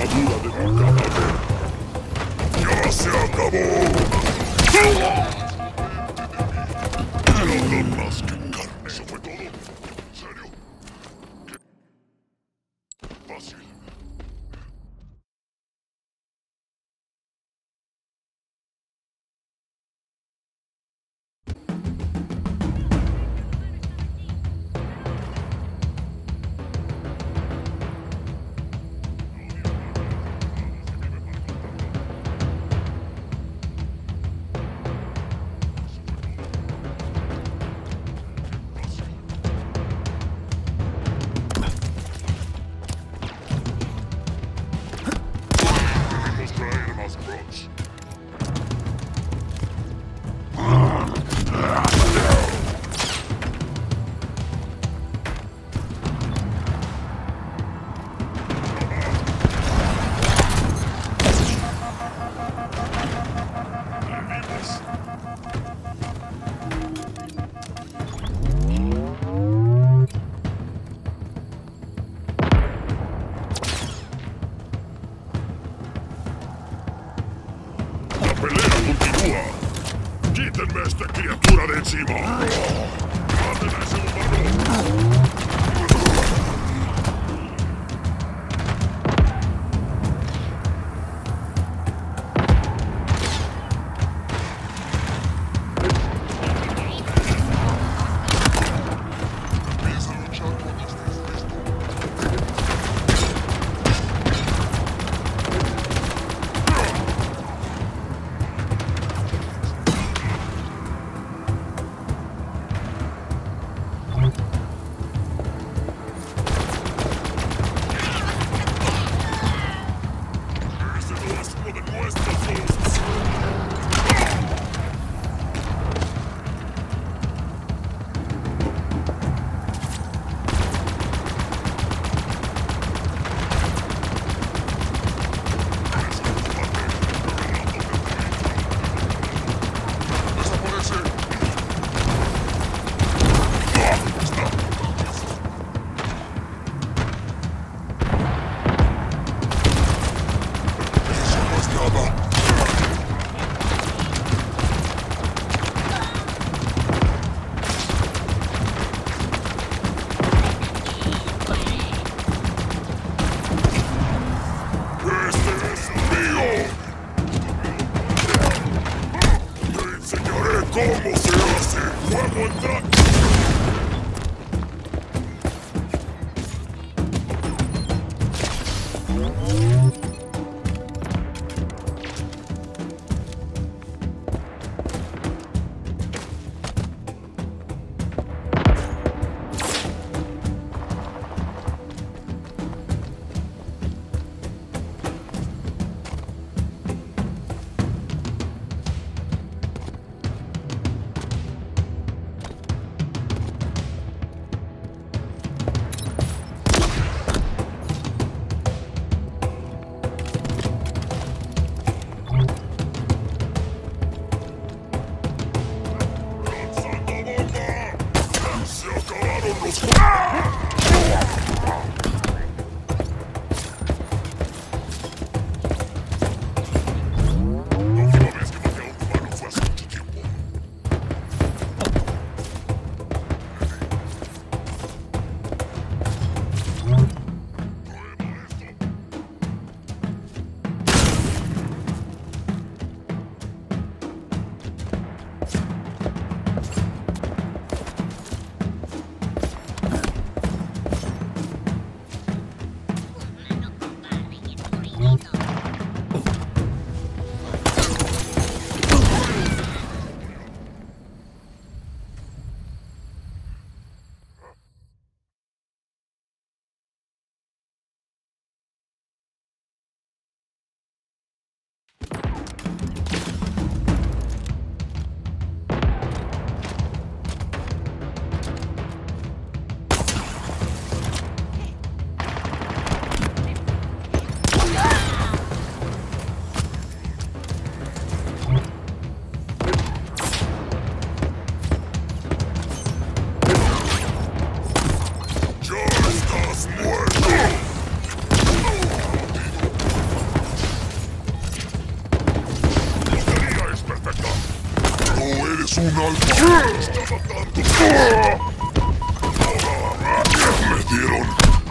armadura de tu cadáver. ¡Ya se acabó! Nada más que carne. ¿Eso fue todo? ¿En serio? ¿Qué? Fácil. Debemos traer más grunts. La pelea continúa. ¡Quítenme a esta criatura de encima! ¡Maten a ese humano! Empieza a luchar cuando estés listo. Ese no es uno de nuestros hosts. ¡Desaparece! Eso no es nada. ¡Este es mío! ¡Te enseñaré cómo se hace! ¡Fuego en dragón! Me dieron.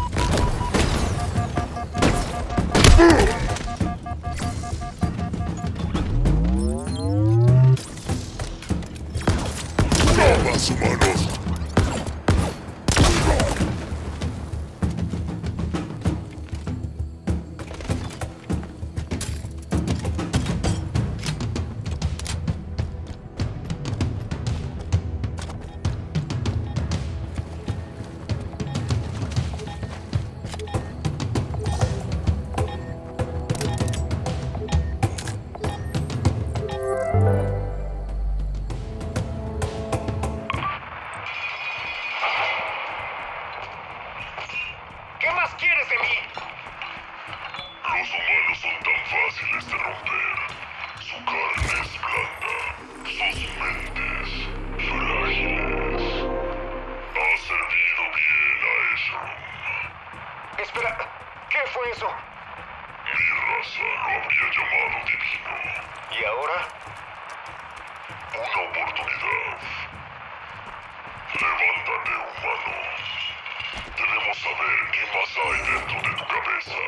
No más humanos. ¿Qué más quieres de mí? Los humanos son tan fáciles de romper. Su carne es blanda. Sus mentes frágiles. Ha servido bien a Ezrom. Espera, ¿qué fue eso? Mi raza lo habría llamado divino. ¿Y ahora? Una oportunidad. Levántate, humano. Debemos saber qué más hay dentro de tu cabeza.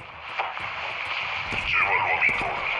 Llévalo a mi torre.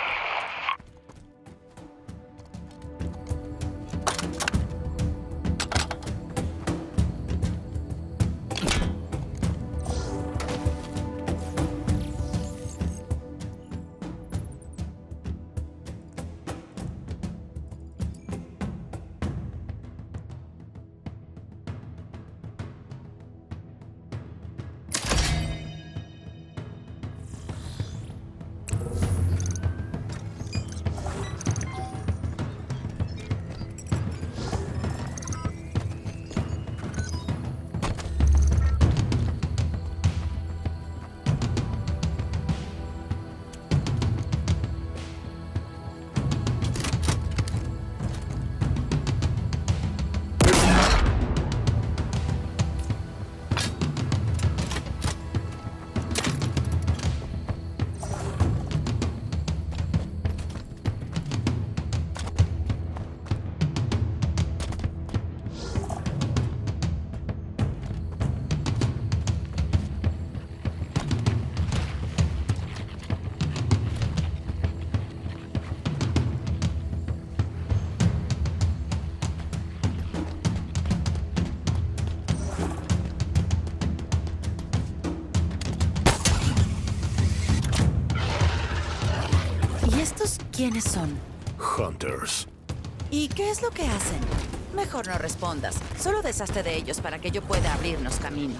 ¿Y estos quiénes son? Hunters. ¿Y qué es lo que hacen? Mejor no respondas. Solo deshazte de ellos para que yo pueda abrirnos camino.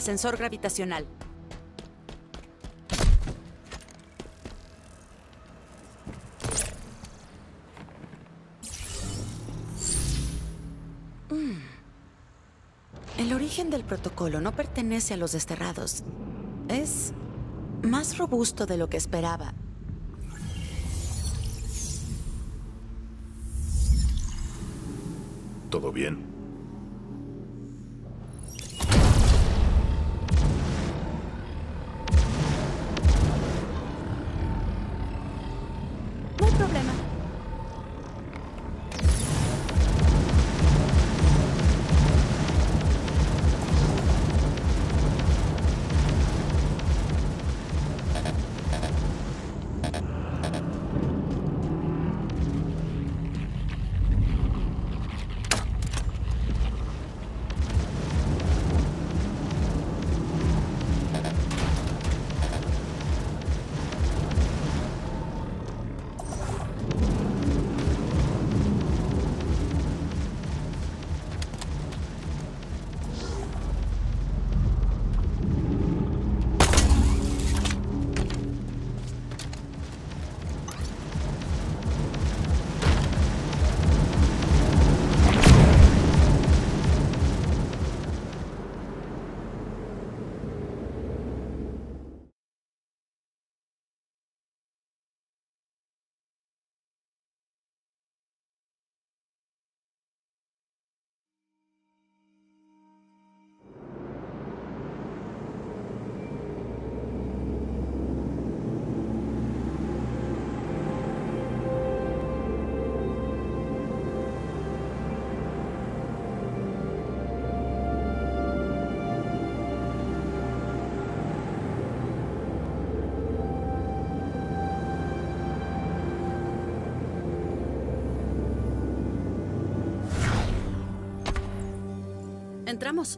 ascensor gravitacional. El origen del protocolo no pertenece a los desterrados. Es más robusto de lo que esperaba. ¿Todo bien? No hay problema. Entramos.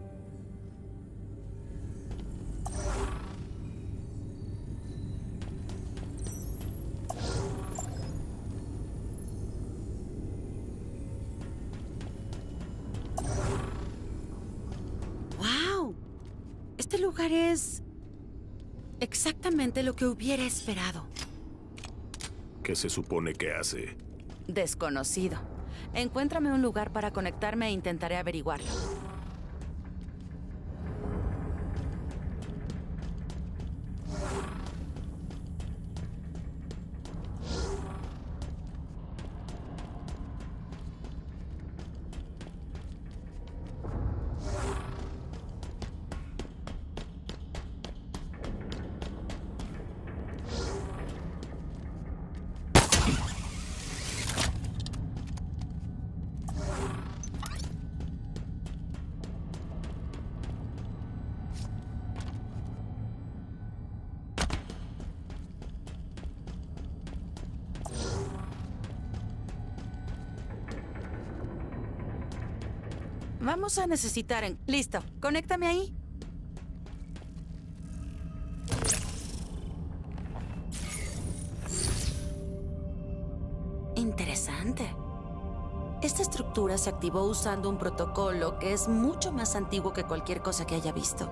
¡Wow! Este lugar es exactamente lo que hubiera esperado. ¿Qué se supone que hace? Desconocido. Encuéntrame un lugar para conectarme e intentaré averiguarlo. Vamos a necesitar Listo, conéctame ahí. Interesante. Esta estructura se activó usando un protocolo que es mucho más antiguo que cualquier cosa que haya visto.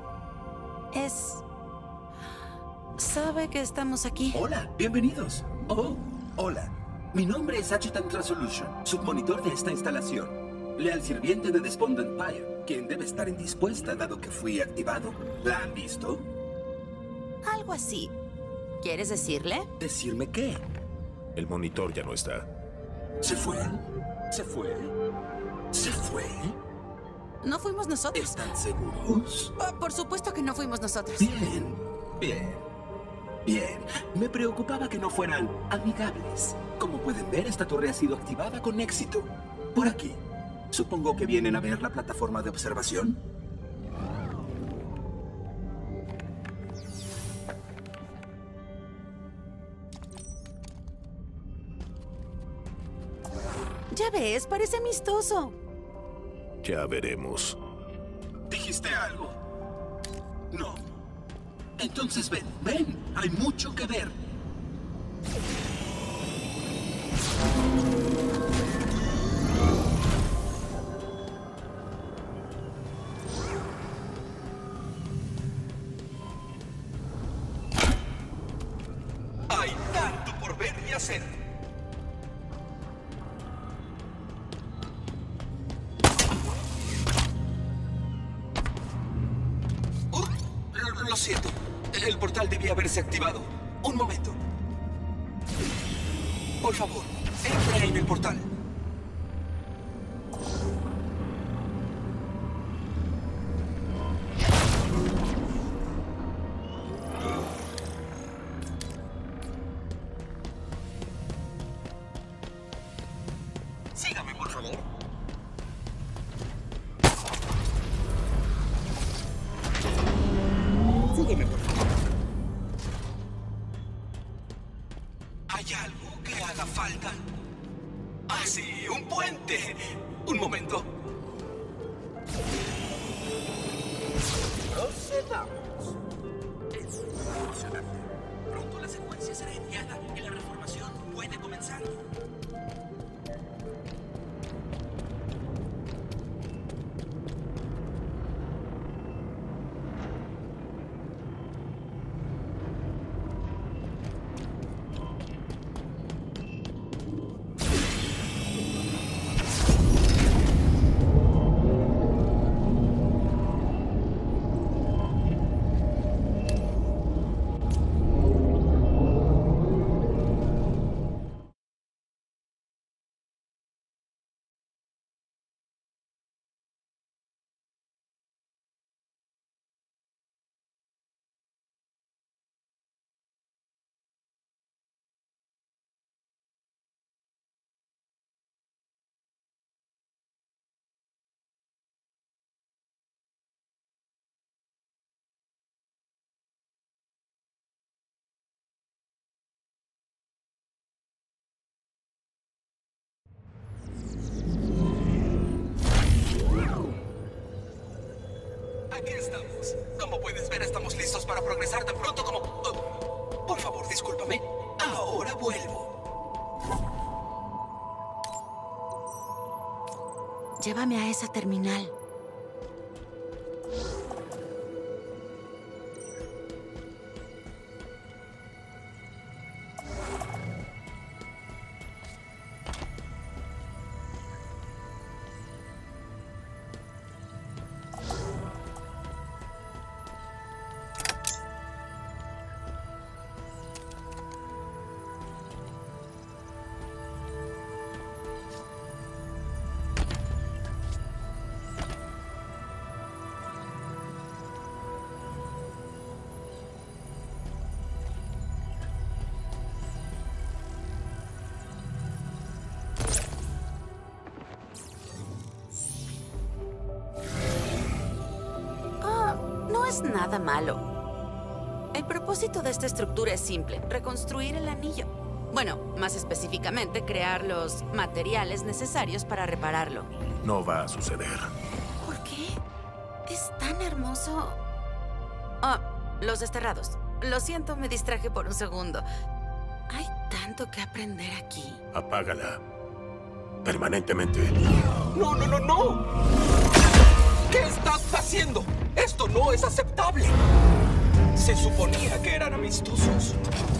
¿Sabe que estamos aquí? Hola, bienvenidos. Oh, hola. Mi nombre es Adjutant Resolution, submonitor de esta instalación. Leal sirviente de Despondent Pyre, quien debe estar indispuesta dado que fui activado. ¿La han visto? Algo así. ¿Quieres decirle? ¿Decirme qué? El monitor ya no está. ¿Se fue? ¿Se fue? ¿Se fue? No fuimos nosotros. ¿Están seguros? Oh, por supuesto que no fuimos nosotros. Bien, bien, bien. Me preocupaba que no fueran amigables. Como pueden ver, esta torre ha sido activada con éxito. Por aquí. Supongo que vienen a ver la plataforma de observación. Ya ves, parece amistoso. Ya veremos. ¿Dijiste algo? No. Entonces ven, ven. Hay mucho que ver. El portal debía haberse activado. Un momento. Por favor, entre en el portal. Sígame, por favor. Sígueme, por favor. ¿Hay algo que haga falta? ¡Ah, sí! ¡Un puente! Un momento. Procedamos. Es emocionante. Pronto la secuencia será enviada y la reformación puede comenzar. Aquí estamos. Como puedes ver, estamos listos para progresar tan pronto como... Oh, por favor, discúlpame. Ahora vuelvo. Llévame a esa terminal. No es nada malo. El propósito de esta estructura es simple: reconstruir el anillo. Bueno, más específicamente, crear los materiales necesarios para repararlo. No va a suceder. ¿Por qué? Es tan hermoso. Oh, los desterrados. Lo siento, me distraje por un segundo. Hay tanto que aprender aquí. Apágala. Permanentemente. ¡No, no, no, no! ¿Qué estás haciendo? ¡Esto no es aceptable! Se suponía que eran amistosos.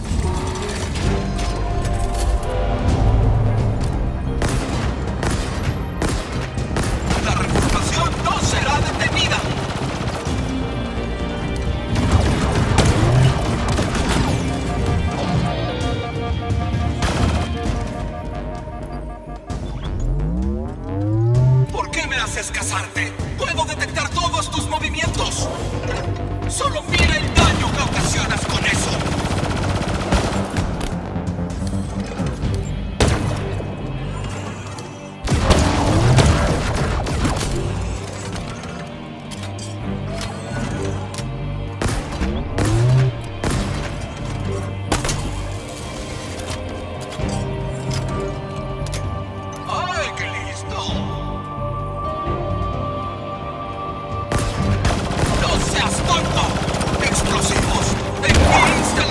La reformación no será detenida. ¿Por qué me haces casarte? Puedo detectar todos tus movimientos. Solo mira el daño que ocasionas con eso. ¡Ay, qué listo! ¡No seas tonto! ¡Explosivos! ¡En qué instalación!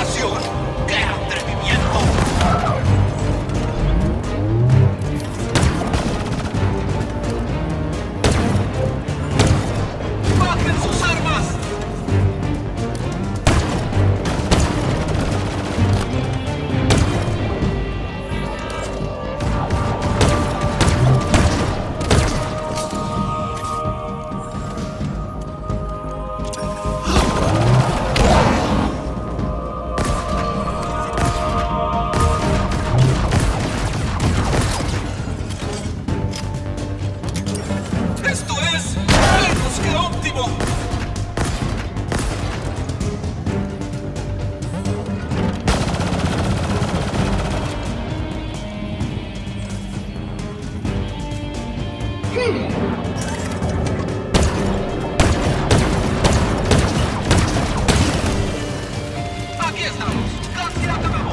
Aquí estamos. Casi acabamos.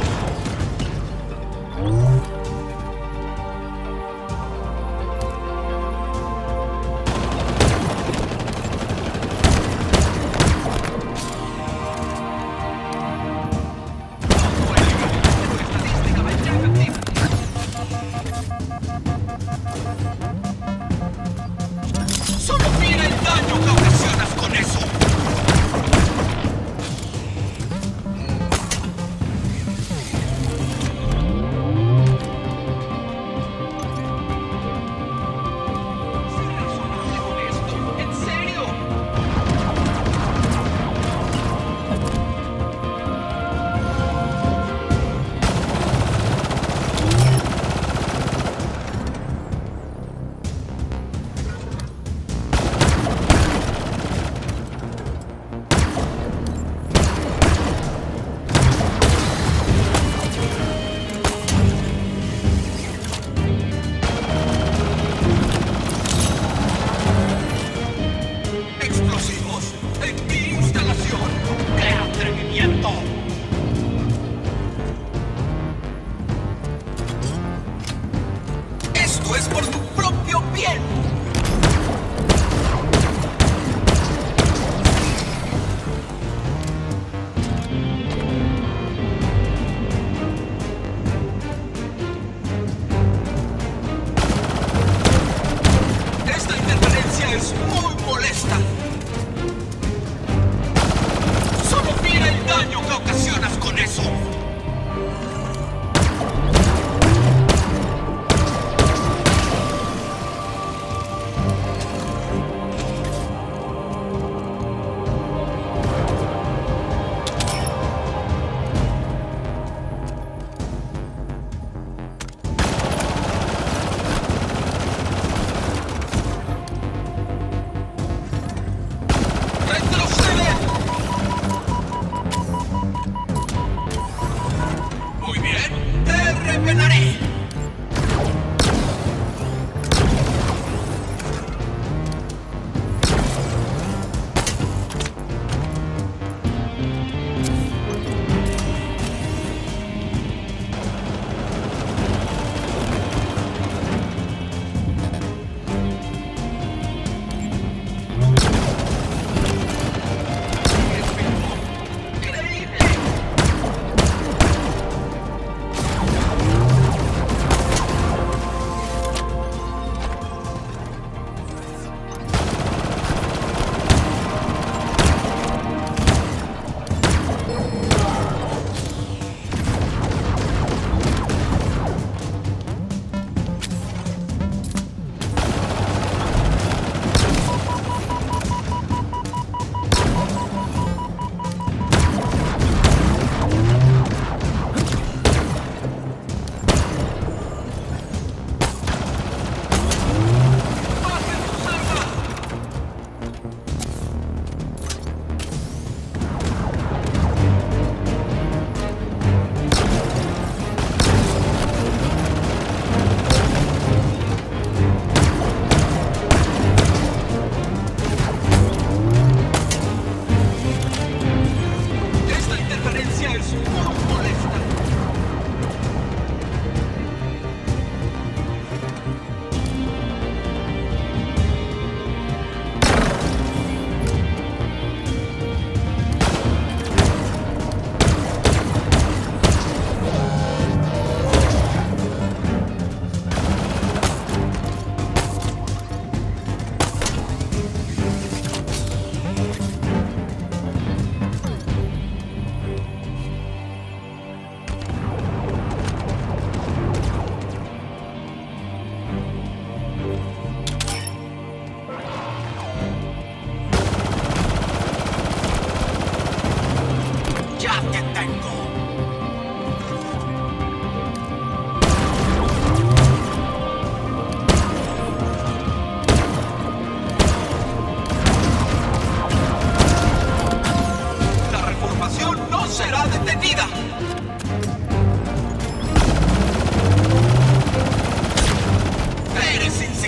Solo mira el daño que ocasionas con eso. ¿En serio? Explosivos en mi instalación. ¡Qué atrevimiento! Esto es por tu propio bien. Esta interferencia es muy molesta. Solo mira el daño que ocasionas con eso.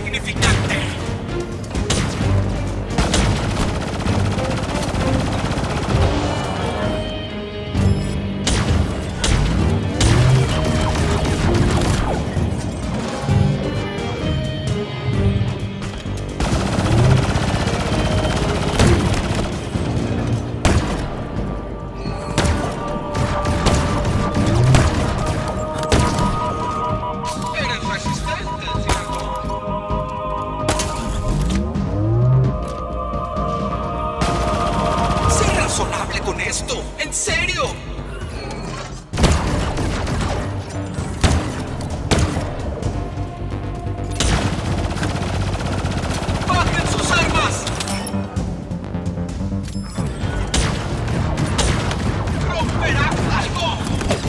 insignificante. Eres resistente, ¿cierto? Sé razonable con esto. ¿En serio? ¡Bajen sus armas! ¡Romperás algo!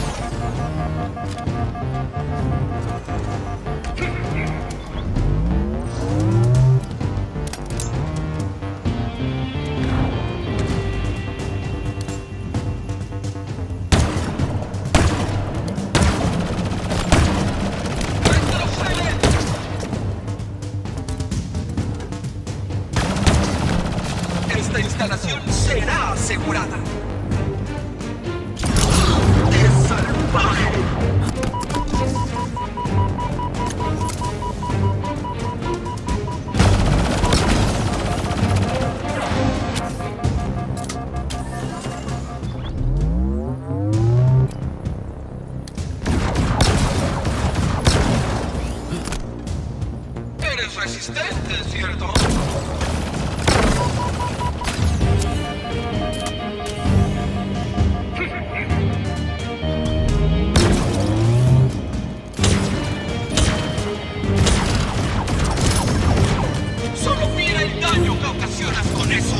¡Retroceden! Esta instalación será asegurada. ¡Es salvaje! Eres resistente, ¿cierto? Solo mira el daño que ocasionas con eso.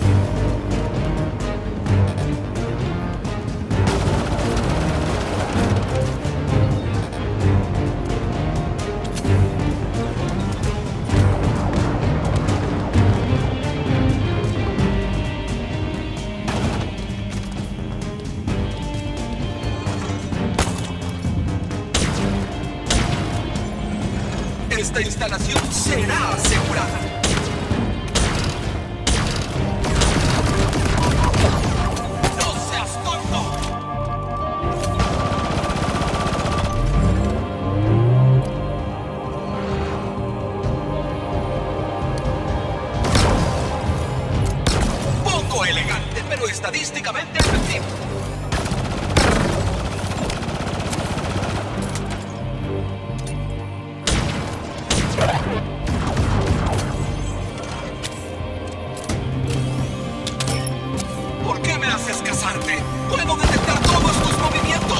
Esta instalación será asegurada. ¡No seas tonto! Poco elegante, pero estadísticamente efectivo. ¿Por qué me haces casarte? ¡Puedo detectar todos tus movimientos!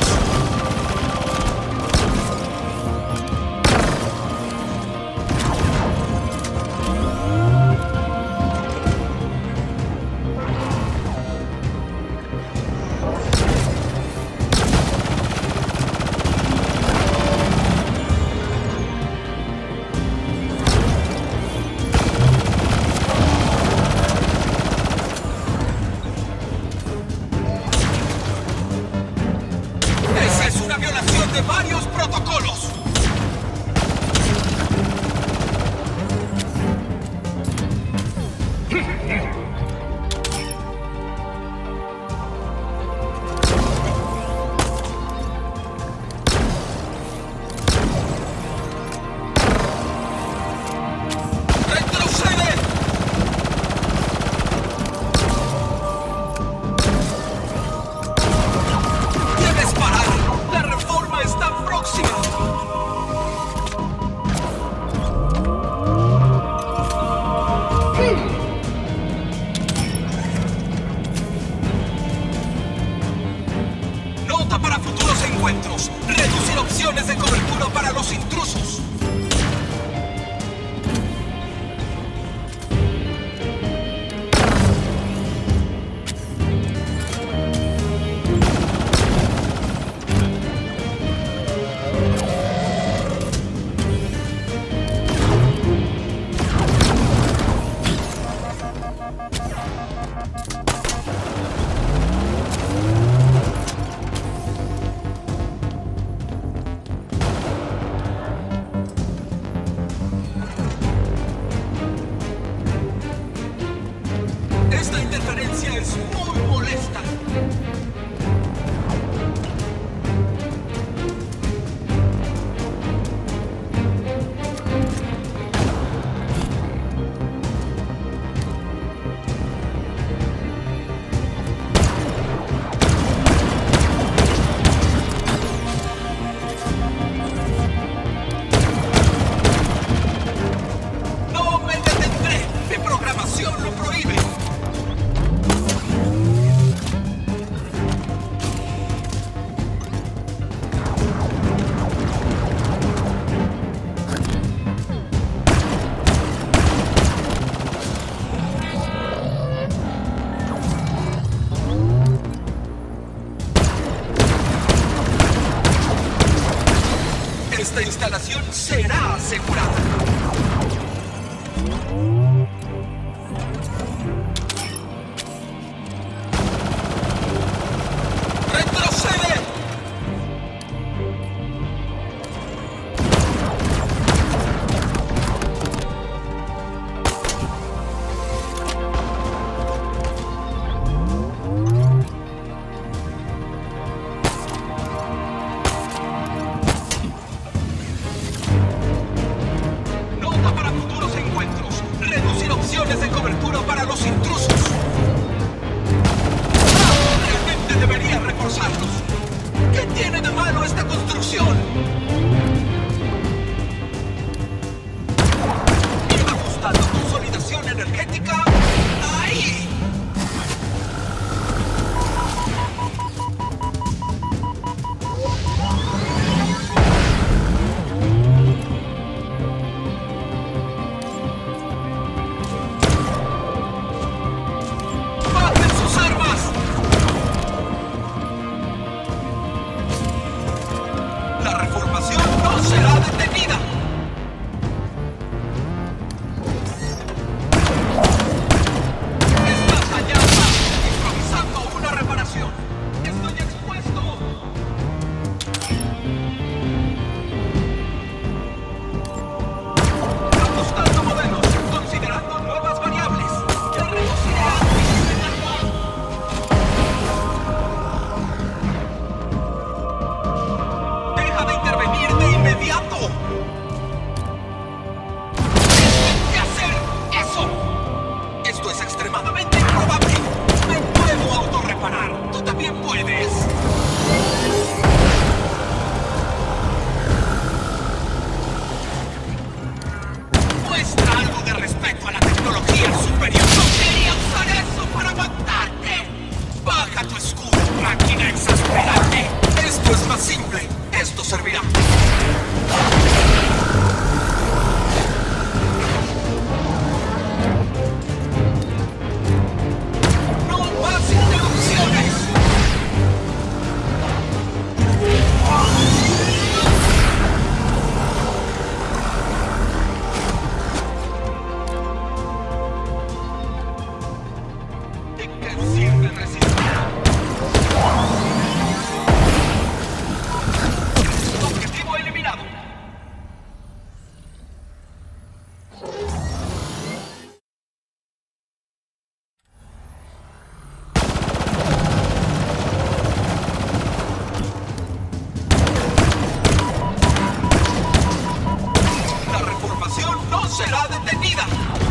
será detenida.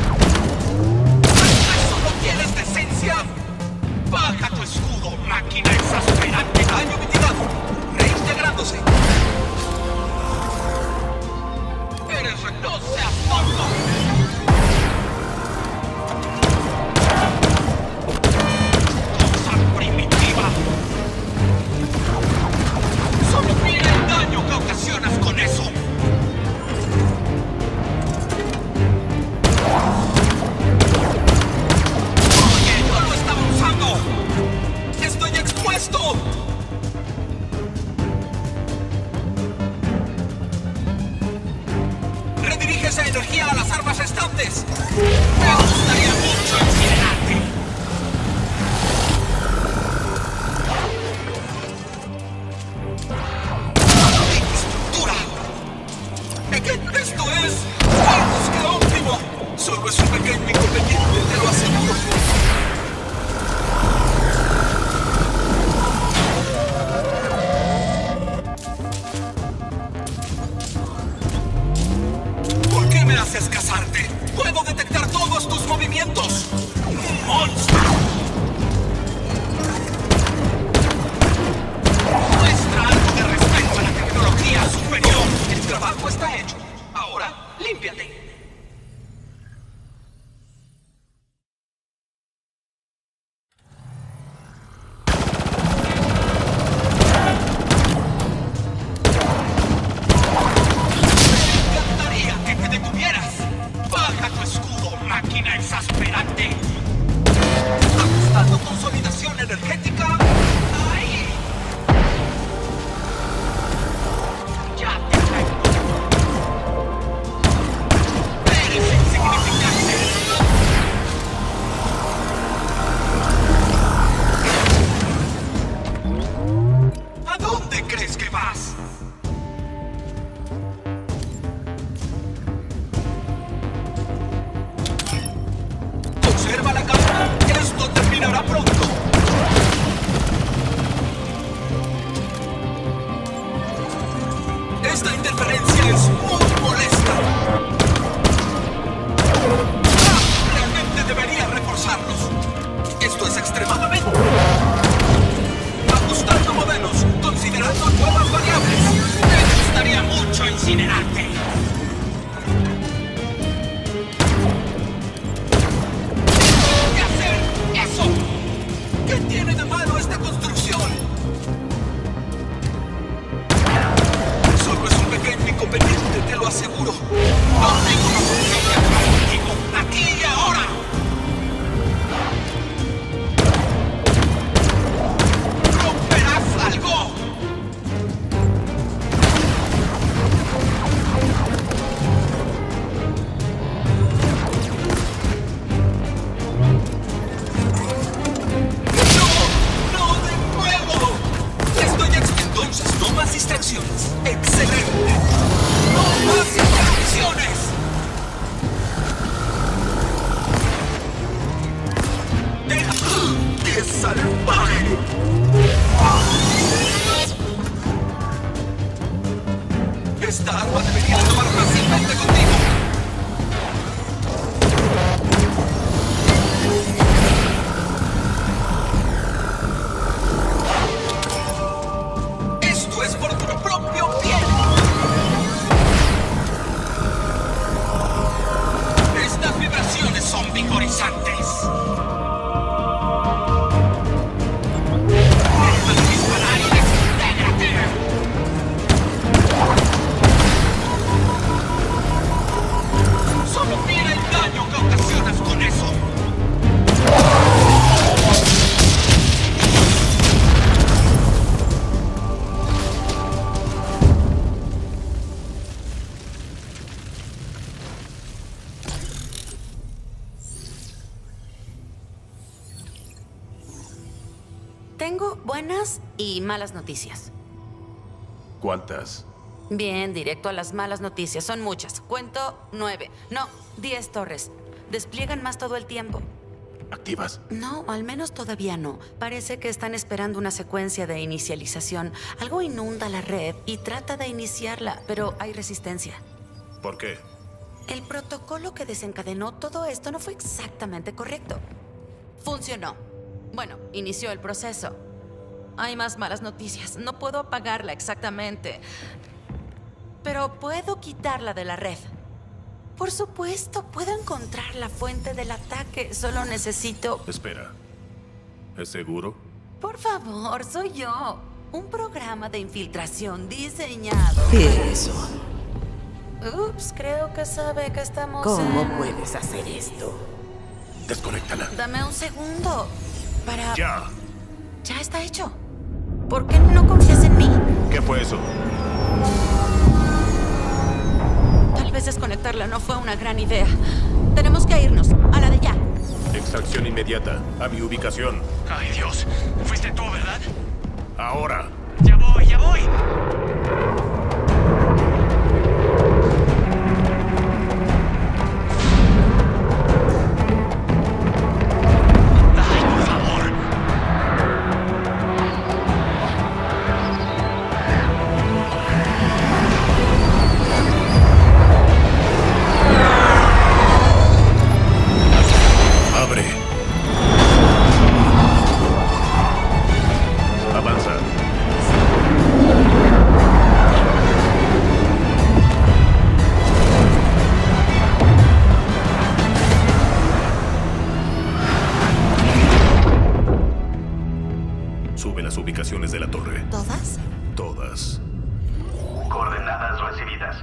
¿Acaso no tienes decencia? Baja tu escudo, máquina exasperante. Daño mitigado. Reintegrándose. No seas tonto. Cosa primitiva. Solo mira el daño que ocasionas con eso. Oye, yo lo estaba usando. Estoy expuesto. Redirige esa energía a las armas restantes. Me gustaría mucho incinerarte. ¡Estructura! Esto es... ¡Vamos, qué óptimo! Solo es un pequeño inconveniente, te lo aseguro. ¿Por qué me haces casarte? ¡Puedo detectar todos tus movimientos! ¡Un monstruo! Muestra algo de respeto a la tecnología superior. El trabajo está hecho. Ahora, límpiate. Máquina exasperante. Ajustando consolidación energética. Ahí. Ya te tengo. Eres insignificante. ¿A dónde crees que vas? Observa la calma. Esto terminará pronto. Esta interferencia es muy molesta. Realmente debería reforzarlos. Esto es extremadamente... Ajustando modelos, considerando nuevas variables. Me gustaría mucho incinerarte. ¿Qué tiene de malo esta construcción? Solo es un pequeño inconveniente, te lo aseguro. No tengo una solución de actuar contigo, aquí y ahora. ¿Romperás algo? No más distracciones. ¡Excelente! ¡No más distracciones! ¡Qué salvaje! Esta arma debería acabar fácilmente contigo. Son vigorizantes. ¡Deja de disparar y desintégrate! Solo mira el daño que ocasionas con eso. Tengo buenas y malas noticias. ¿Cuántas? Bien, directo a las malas noticias. Son muchas. Cuento 9. No, 10 torres. Despliegan más todo el tiempo. ¿Activas? No, al menos todavía no. Parece que están esperando una secuencia de inicialización. Algo inunda la red y trata de iniciarla, pero hay resistencia. ¿Por qué? El protocolo que desencadenó todo esto no fue exactamente correcto. Funcionó. Bueno, inició el proceso. Hay más malas noticias. No puedo apagarla exactamente, pero puedo quitarla de la red. Por supuesto, puedo encontrar la fuente del ataque. Solo necesito... Espera. ¿Es seguro? Por favor, soy yo. Un programa de infiltración diseñado. ¿Qué es eso? Ups, creo que sabe que estamos ¿Cómo puedes hacer esto? Desconéctala. Dame un segundo para... ¡Ya! Ya está hecho. ¿Por qué no confías en mí? ¿Qué fue eso? Tal vez desconectarla no fue una gran idea. Tenemos que irnos. A la de ya. Extracción inmediata. A mi ubicación. Ay, Dios. Fuiste tú, ¿verdad? Ahora. Ya voy, ya voy. Ay, por favor. Abre. Avanza. Sube las ubicaciones de la torre. ¿Todas? Todas. Coordenadas recibidas.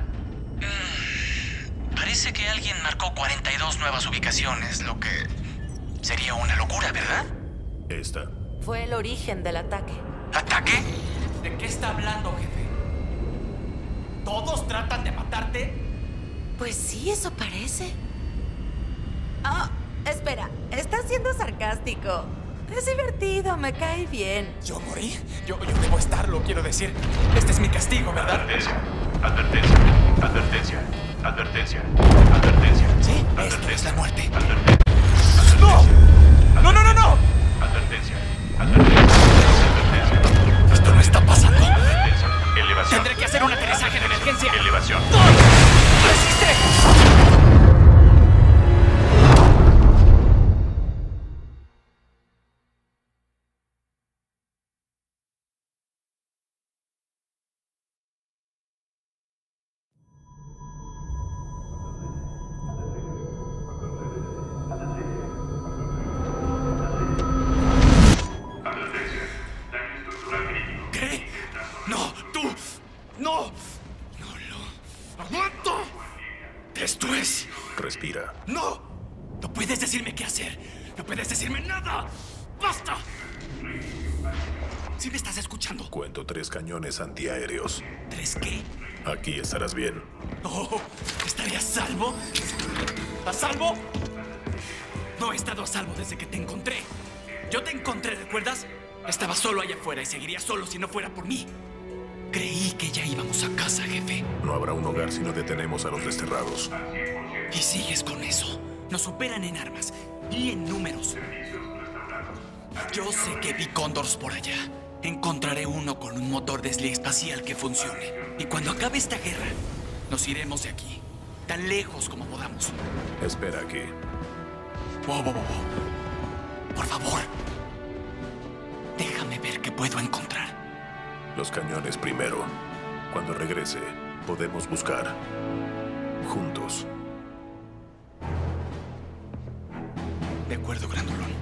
Parece que alguien marcó 42 nuevas ubicaciones, lo que sería una locura, ¿verdad? Esta. Fue el origen del ataque. ¿Ataque? ¿De qué está hablando, jefe? ¿Todos tratan de matarte? Pues sí, eso parece. Ah, espera. Estás siendo sarcástico. Es divertido, me cae bien. ¿Yo morí? Yo debo estarlo, quiero decir. Este es mi castigo, ¿verdad? Advertencia. Advertencia. Advertencia. Advertencia. Advertencia. Sí, esto Advertencia. es la muerte. Advertencia. ¡No! ¡No, no, no, no! Advertencia. Advertencia. Advertencia. Esto no está pasando. Advertencia. Elevación. Tendré que hacer un aterrizaje de emergencia. Elevación. ¡Resiste! ¿Qué? ¡No! ¡Tú! ¡No! ¡No lo aguanto! ¡Esto es! Respira. ¡No! ¡No puedes decirme qué hacer! ¡No puedes decirme nada! ¡Basta! ¿Sí me estás escuchando? Cuento 3 cañones antiaéreos. ¿Tres qué? Aquí estarás bien. Oh, ¿estaré a salvo? ¿A salvo? No he estado a salvo desde que te encontré. Yo te encontré, ¿recuerdas? Estaba solo allá afuera y seguiría solo si no fuera por mí. Creí que ya íbamos a casa, jefe. No habrá un hogar si no detenemos a los desterrados. Y sigues con eso. Nos superan en armas y en números. Yo sé que vi cóndors por allá. Encontraré uno con un motor desliz espacial que funcione. Y cuando acabe esta guerra, nos iremos de aquí. Tan lejos como podamos. Espera aquí. Wow, wow, wow. Por favor. Déjame ver qué puedo encontrar. Los cañones primero. Cuando regrese, podemos buscar. Juntos. De acuerdo, grandulón.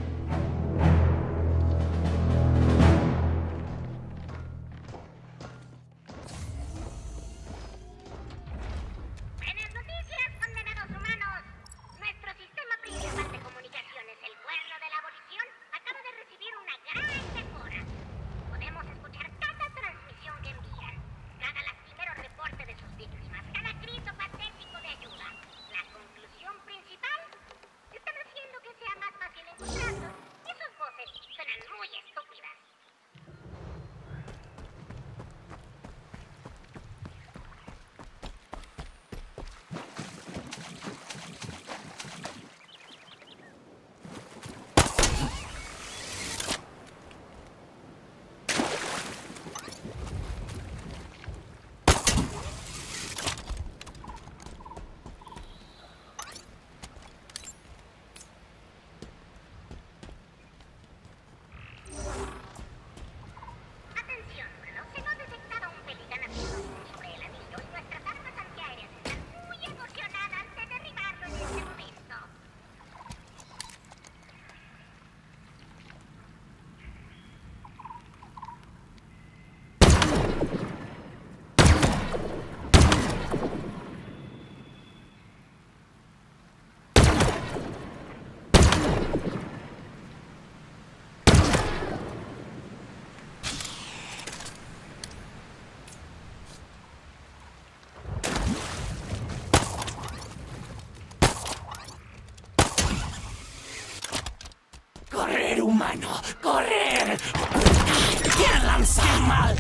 Buenas noticias, condenados humanos. Nuestro sistema principal de comunicaciones, el cuerno de la abolición, acaba de recibir una gran mejora. Podemos escuchar cada transmisión que envían, cada lastimero reporte de sus víctimas, cada grito patético de ayuda. La conclusión principal: están haciendo que sea más fácil encontrarlos y humano! ¡Correr! ¡Quieren lanzar mal!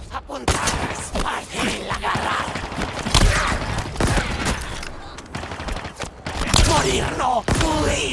Apuntar, partir, agarrar. Morir, no, huir.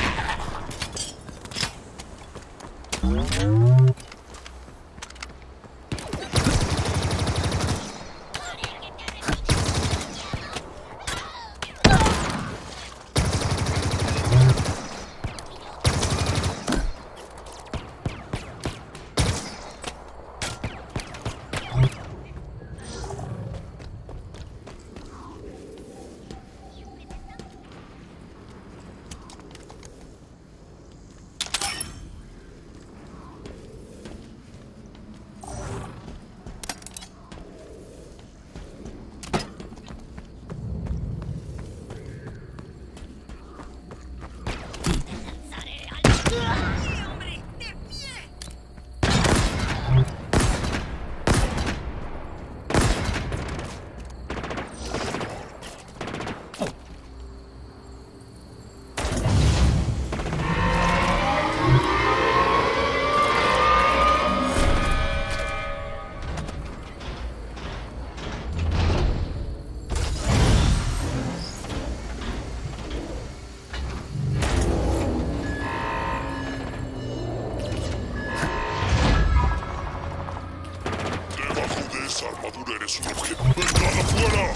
Esa armadura eres un objeto. ¡Venga afuera!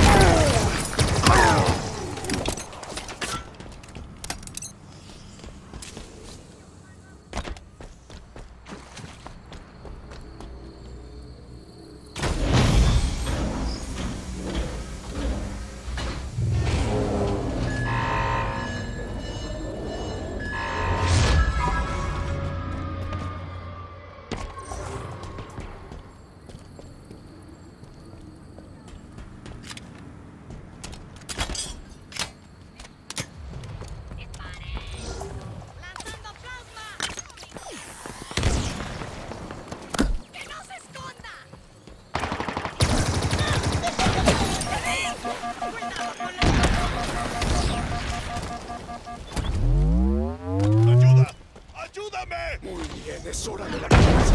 ¡Ayuda! ¡Ayúdame! Muy bien, es hora de la venganza.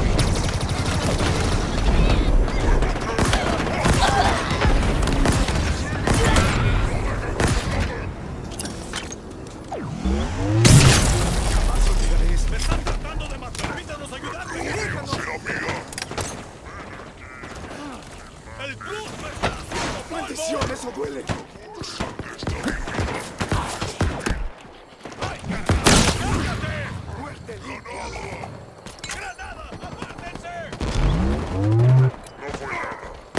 ¡Me están tratando de matar! ¡Permítanos ayudarme! ¡Déjanos! ¡Será amiga! ¡El Cruz me está haciendo polvo! ¡Maldición, eso duele! ¡Muerte limpia! ¡Granada! ¡Apártense! No fue nada.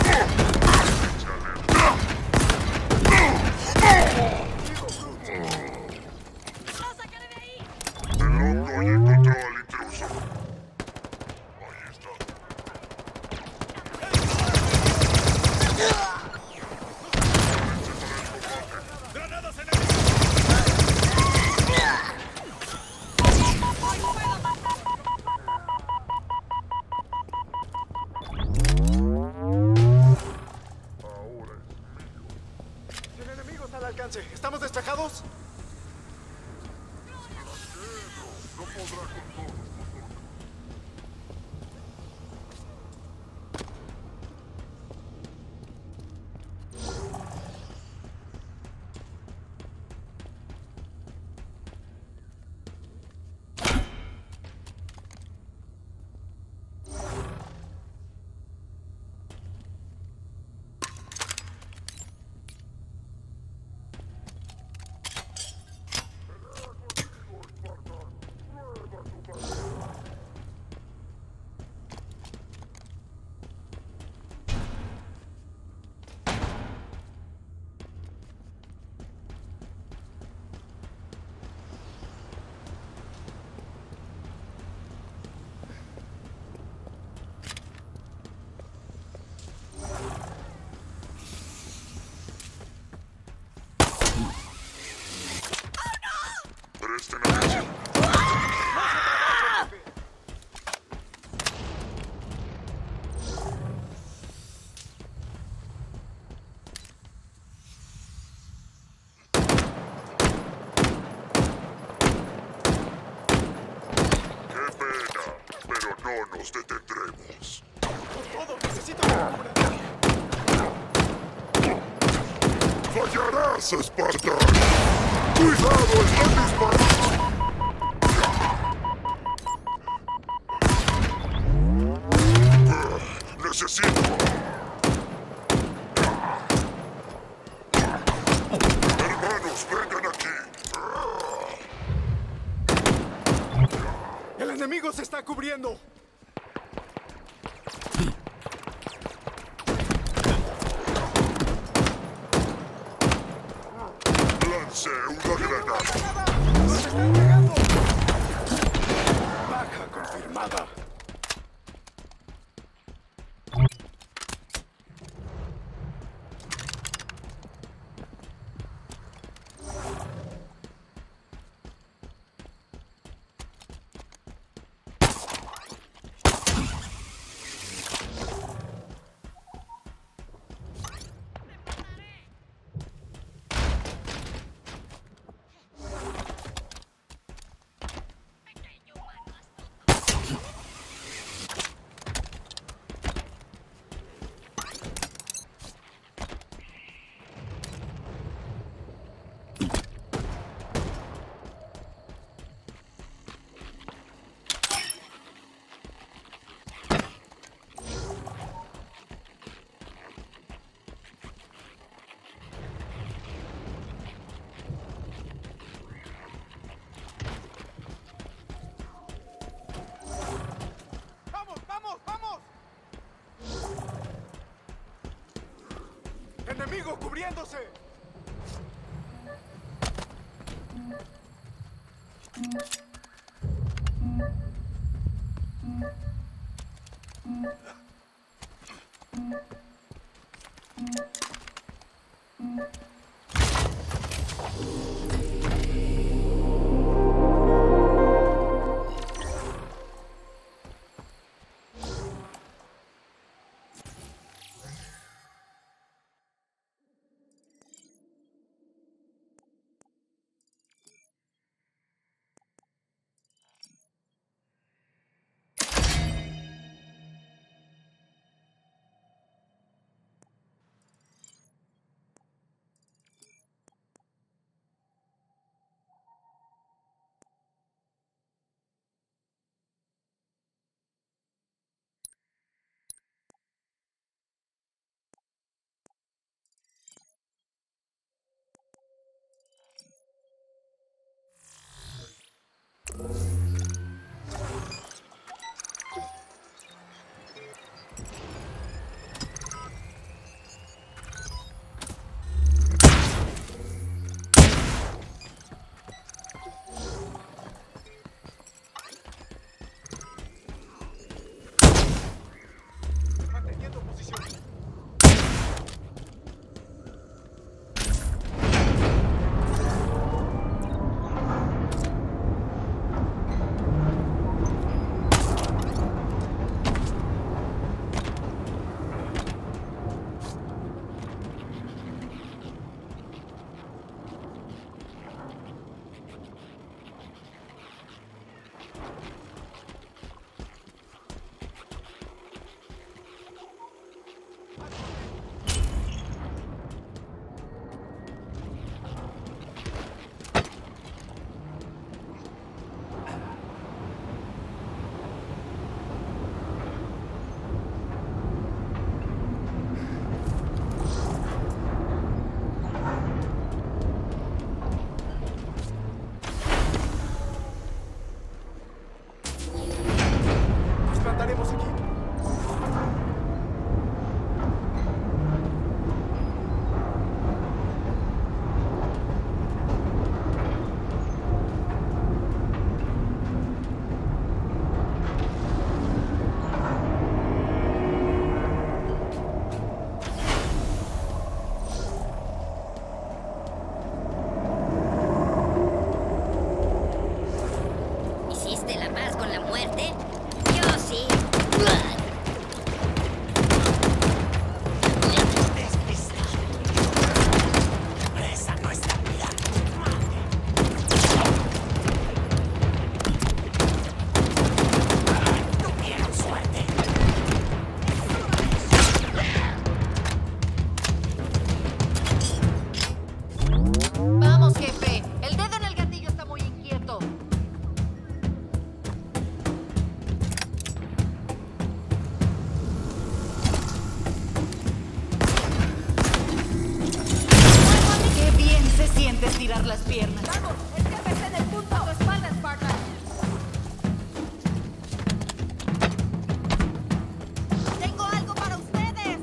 ¡Sácale de ahí! El hongo ya encontró al intruso. Ahí está. ¡Granadas enemigas! ¡Tiene enemigos al alcance! ¿Estamos despejados? No podrá con todo. Necesito que me cubran. ¡Fallarás, Esparta! ¡Cuidado, están disparando! Necesito... Hermanos, vengan aquí. El enemigo se está cubriendo. Lance una granada. ¡Nos están pegando! Baja confirmada. ¡Enemigo cubriéndose! estirar las piernas. ¡Vamos! ¡El jefe está en el punto! ¡A tu espalda, Spartan! ¡Tengo algo para ustedes!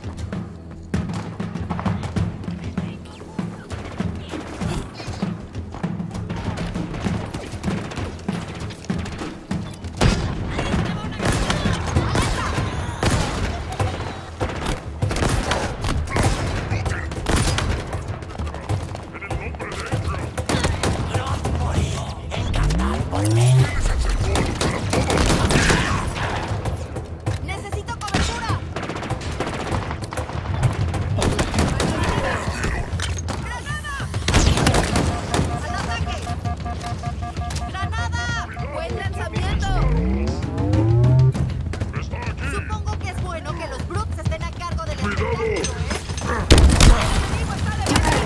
¡Necesito cobertura! ¡Granada! ¡Al ataque! ¡Granada! ¡Buen lanzamiento! Supongo que es bueno que los Brooks estén a cargo del espectáculo, ¿eh? ¡El enemigo está de vuelta!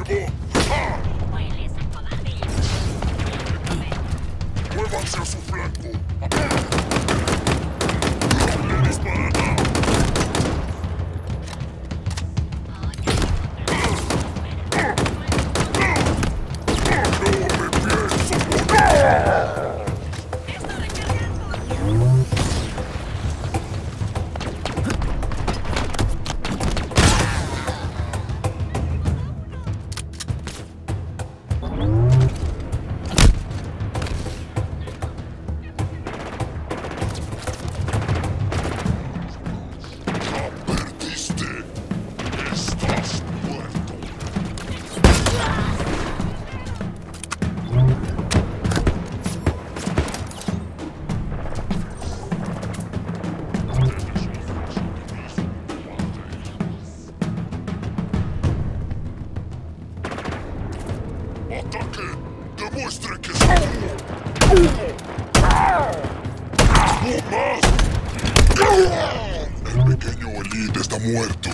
nuevo! ¡Ah! Hueles a cobardía. ¡Muévanse a su flanco! ¡No disparan! ¡Ataque! ¡Demuestre que es El pequeño Elite está muerto.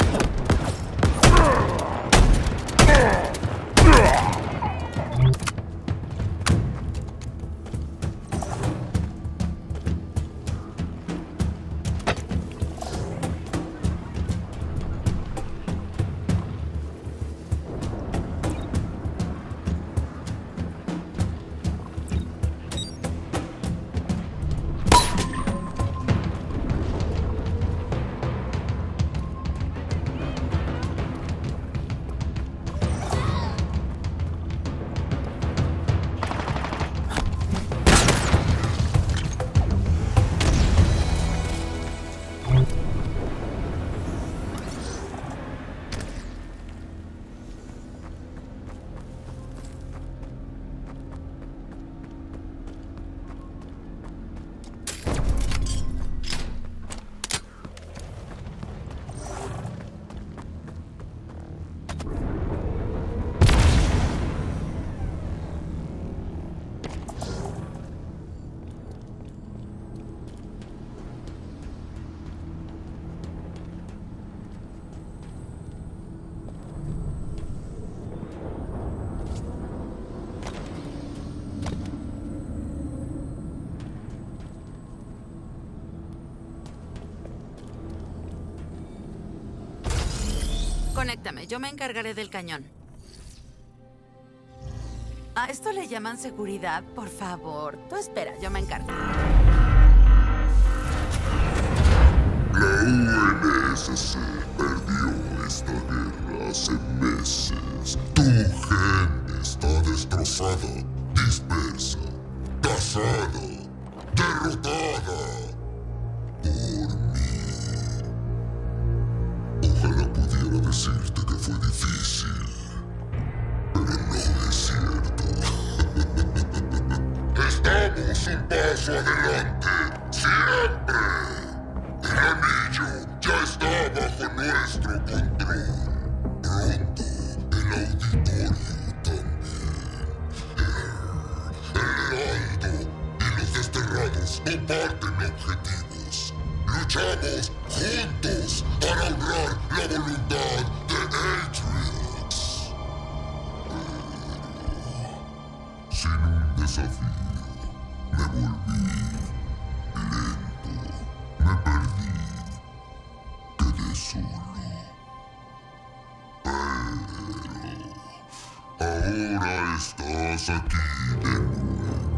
Conéctame, yo me encargaré del cañón. ¿A esto le llaman seguridad? Por favor, tú espera, yo me encargo. La UNSC perdió esta guerra hace meses. Tu gente está destrozada, dispersa, cazada, derrotada por mí. Ojalá pudiera decirte que fue difícil, pero no es cierto. Estamos un paso adelante, siempre. El anillo ya está bajo nuestro control. Pronto, el auditorio también. El heraldo y los desterrados comparten objetivos. Luchamos juntos para honrar la voluntad de Atriox. Pero, sin un desafío, me volví lento. Me perdí. Quedé solo. Pero ahora estás aquí de nuevo.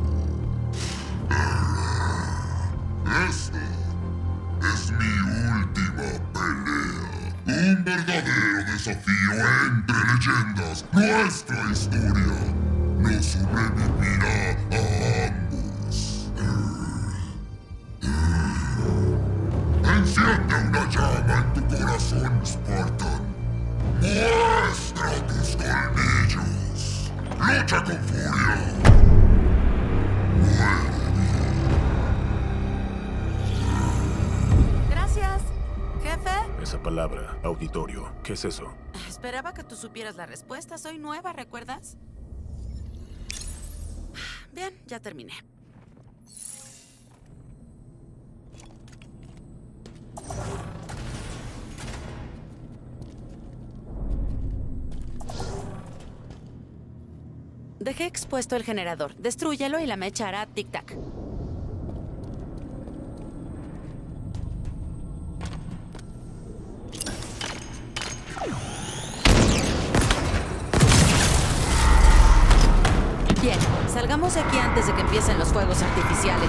Esta es mi última pelea. Un verdadero desafío entre leyendas. Nuestra historia nos sobrevivirá a ambos. Enciende una llama en tu corazón, Spartan. Muestra tus colmillos. Lucha con furia. Gracias. ¿Jefe? Esa palabra, auditorio, ¿qué es eso? Esperaba que tú supieras la respuesta. Soy nueva, ¿recuerdas? Bien, ya terminé. Dejé expuesto el generador. Destrúyelo y la mecha hará tic-tac. Bien, salgamos de aquí antes de que empiecen los fuegos artificiales.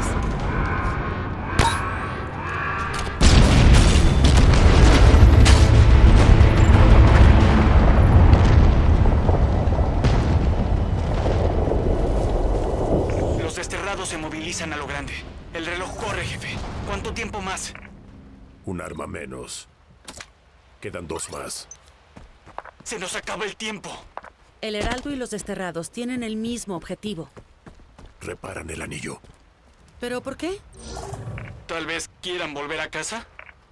Los desterrados se movilizan a lo grande. El reloj corre, jefe. ¿Cuánto tiempo más? Un arma menos. Quedan 2 más. Se nos acaba el tiempo. El Heraldo y los desterrados tienen el mismo objetivo. Reparan el anillo. ¿Pero por qué? Tal vez quieran volver a casa.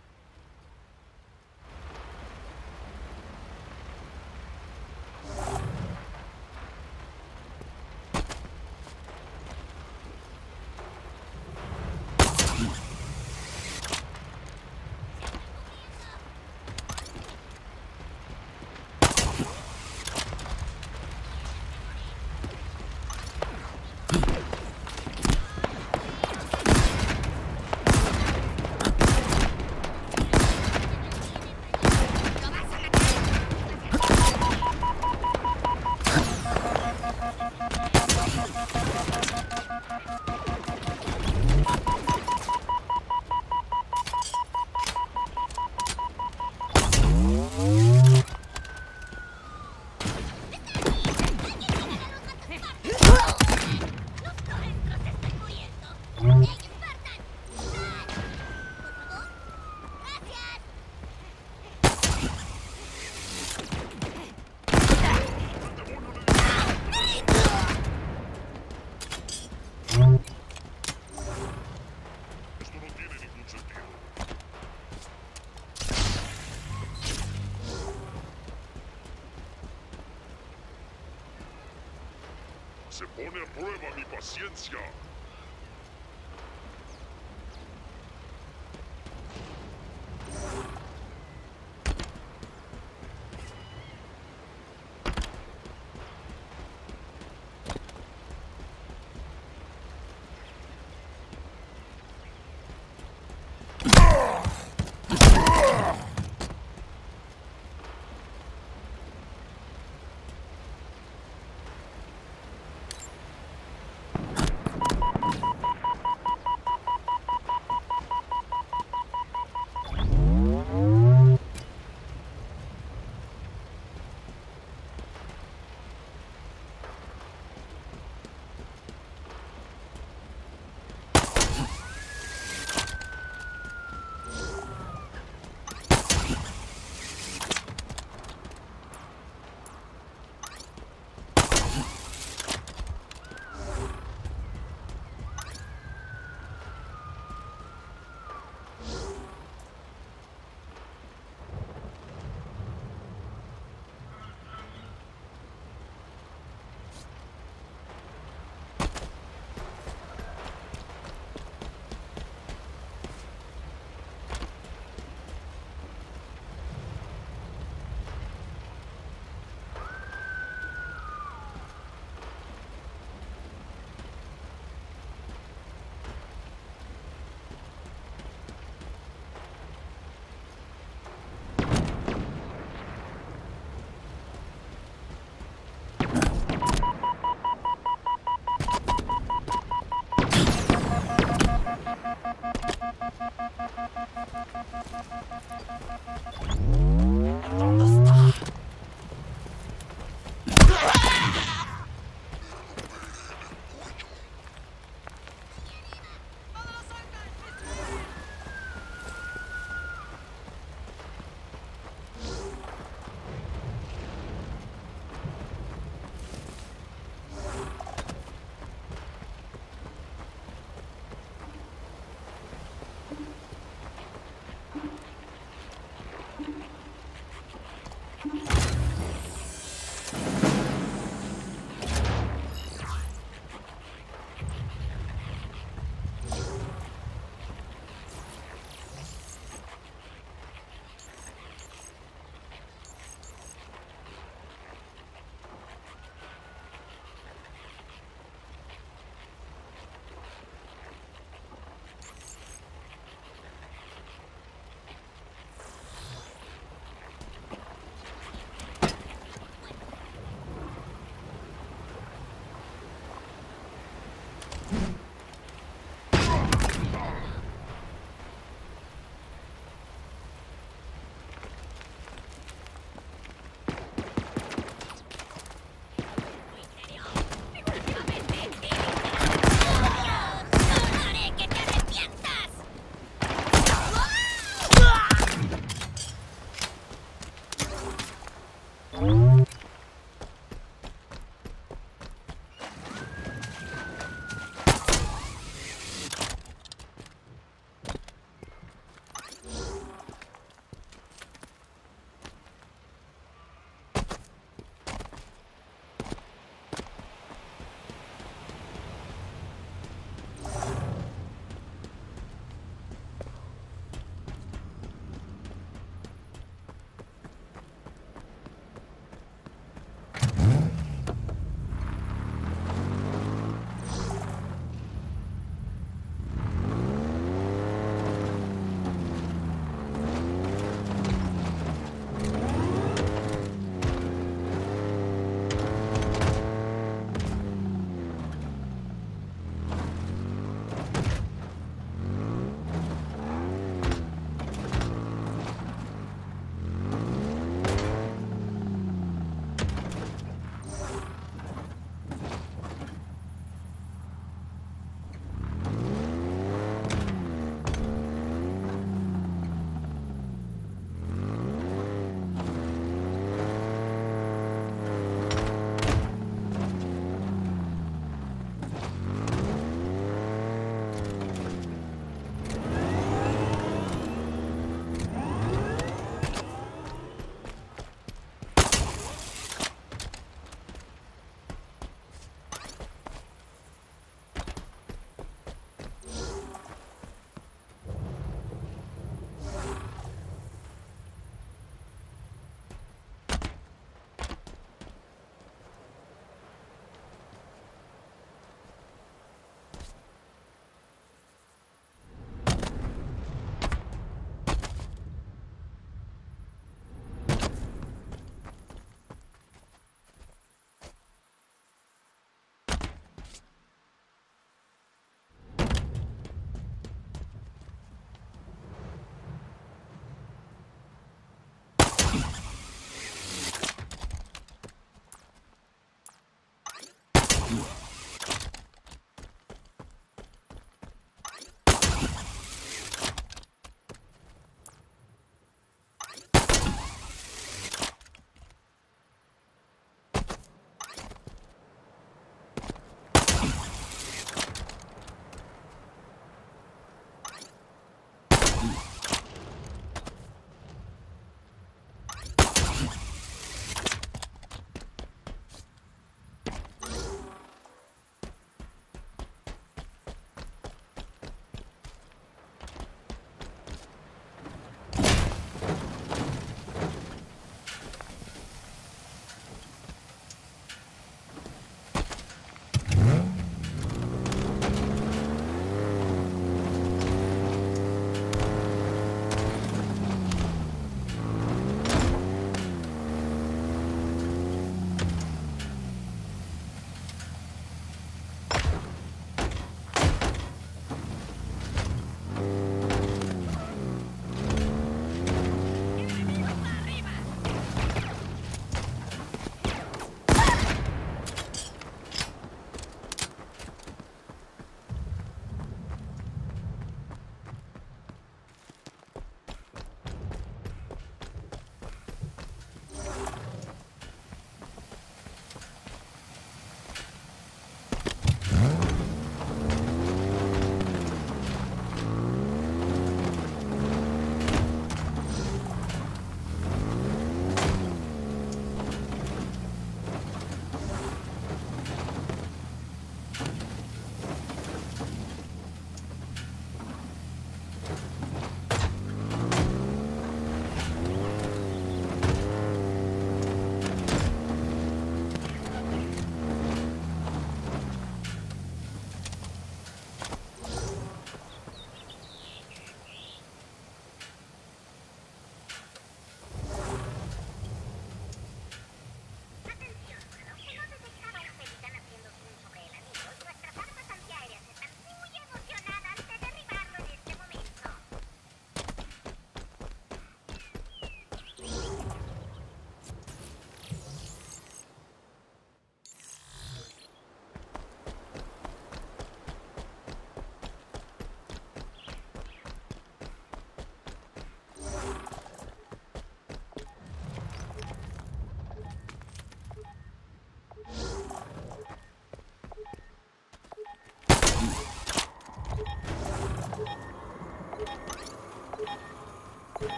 Se pone a prueba mi paciencia.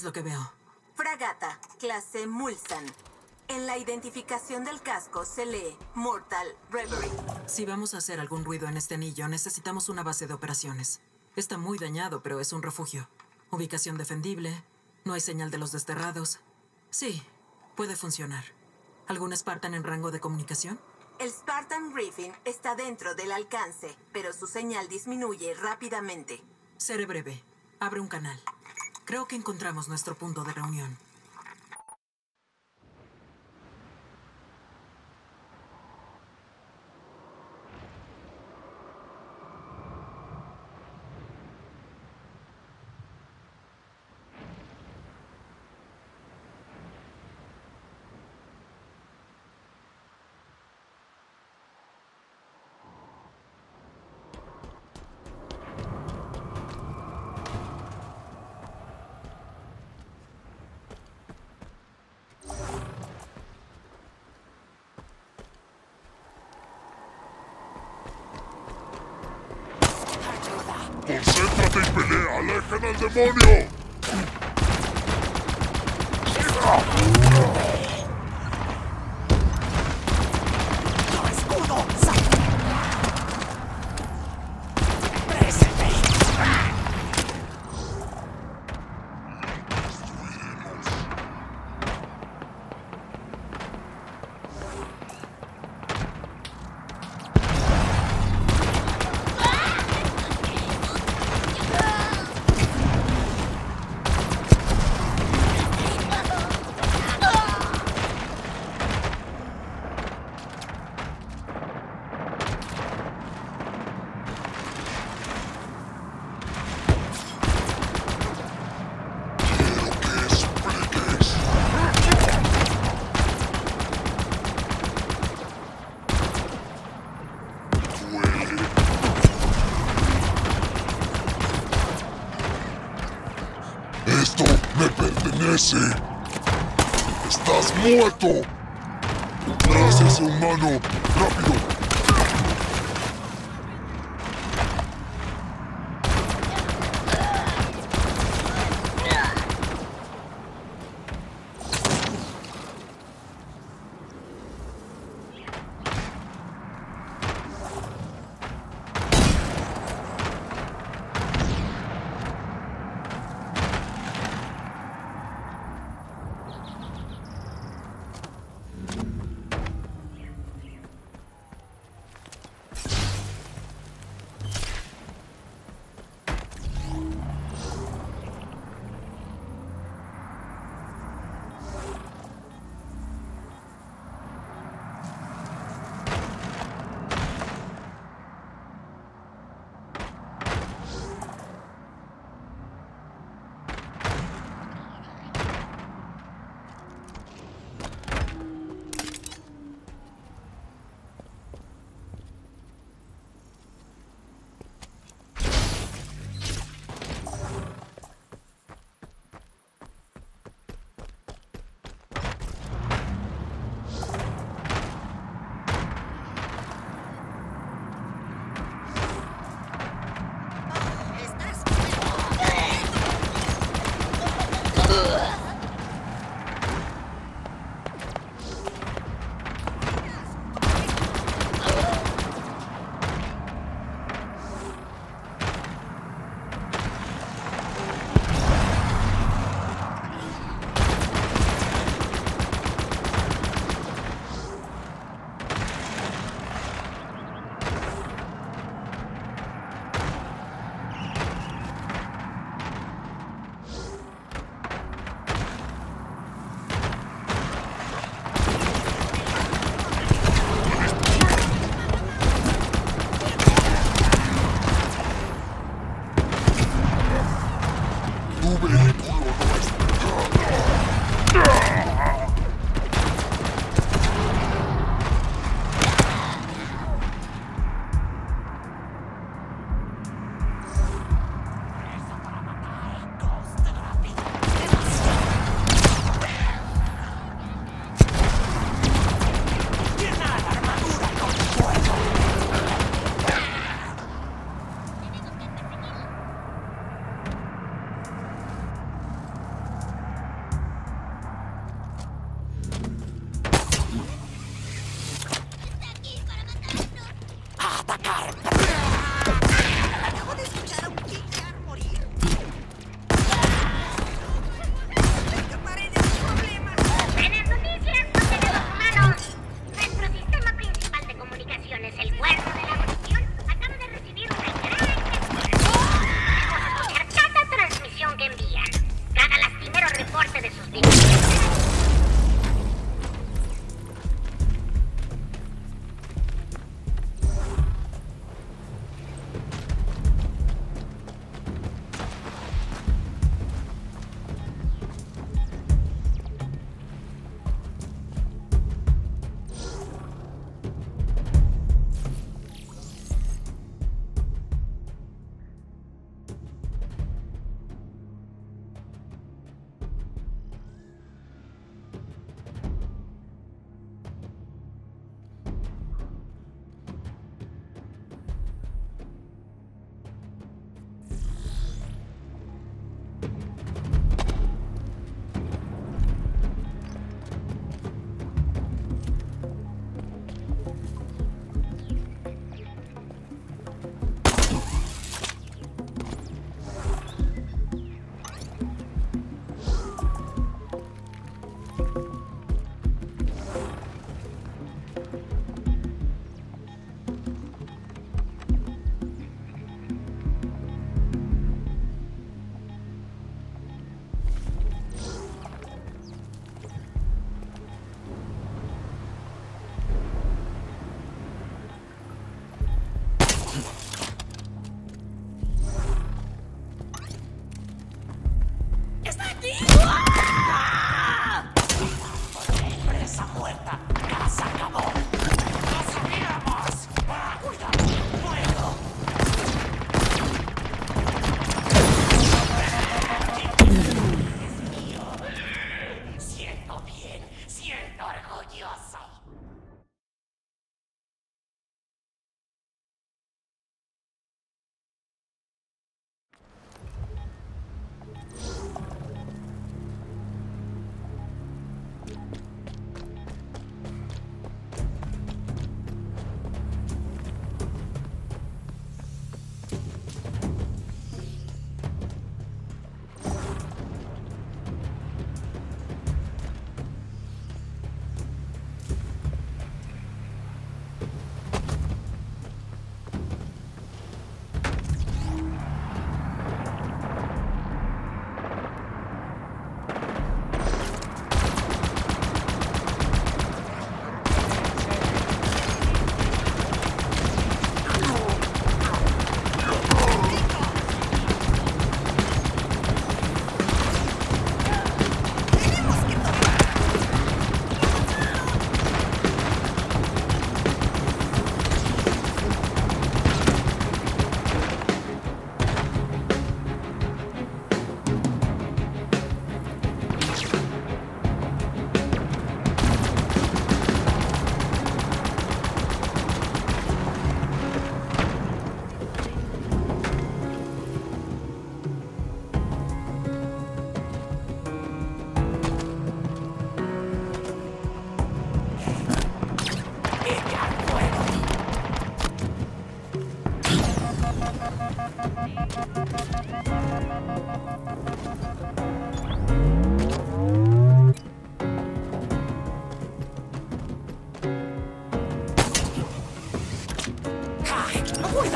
es lo que veo? Fragata, clase Mulsan. En la identificación del casco se lee Mortal Reverie. Si vamos a hacer algún ruido en este anillo, necesitamos una base de operaciones. Está muy dañado, pero es un refugio. Ubicación defendible, no hay señal de los desterrados. Sí, puede funcionar. ¿Algún Spartan en rango de comunicación? El Spartan Briefing está dentro del alcance, pero su señal disminuye rápidamente. Seré breve. Abre un canal. Creo que encontramos nuestro punto de reunión. ¡Concéntrate y pelea! ¡Alejen al demonio! ¡No, escudo! ¡Présete! ¡Esto me pertenece! ¡Estás muerto! ¡Tras ese humano! ¡Rápido!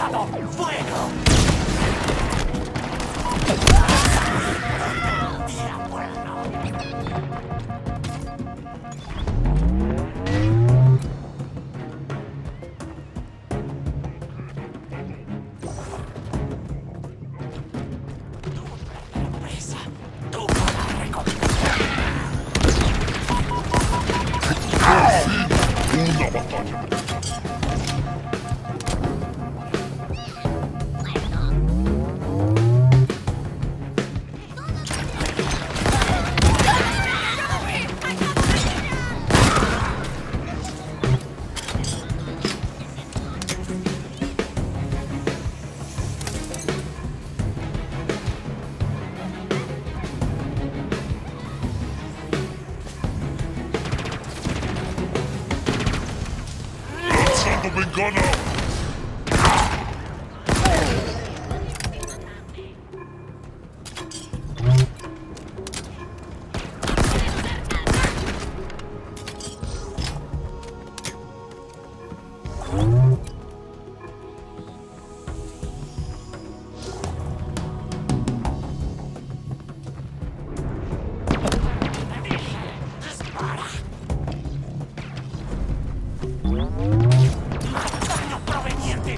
¡Cuidado! ¡Fuego! Una batalla. ¡Lanzando bengala! ¡Daño proveniente!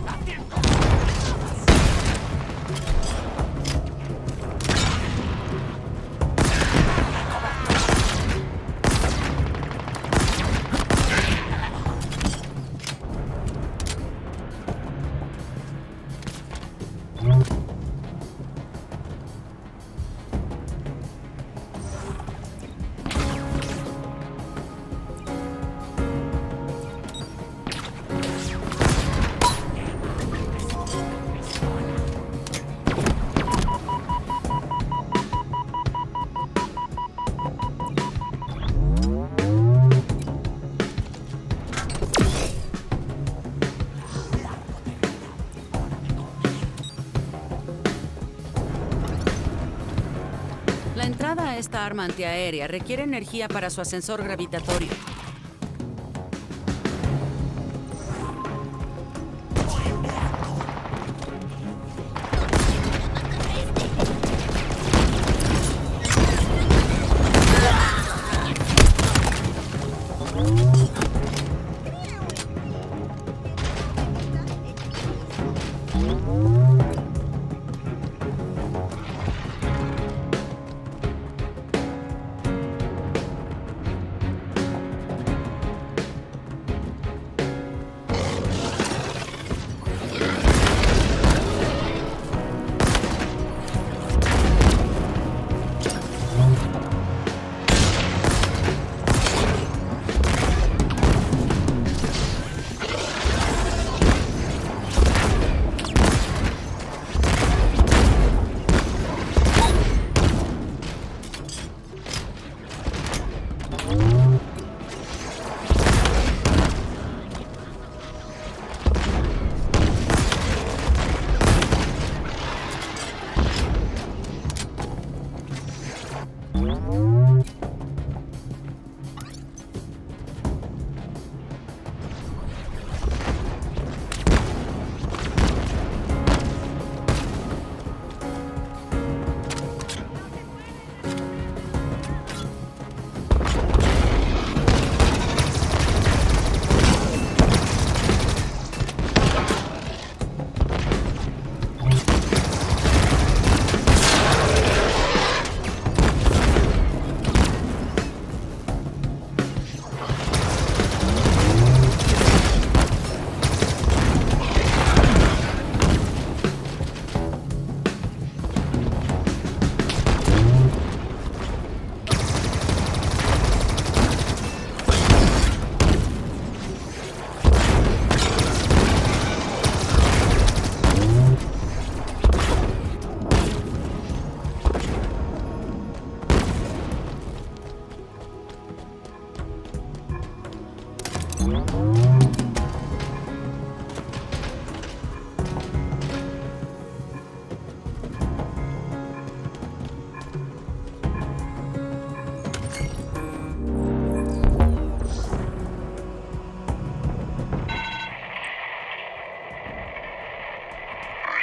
La entrada a esta arma antiaérea requiere energía para su ascensor gravitatorio.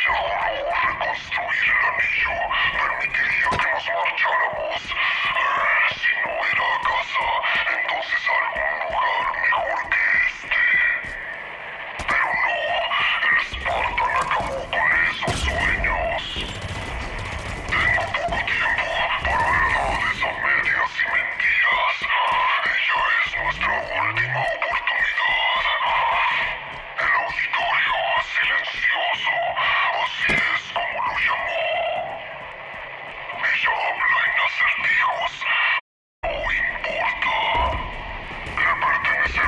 Le pertenece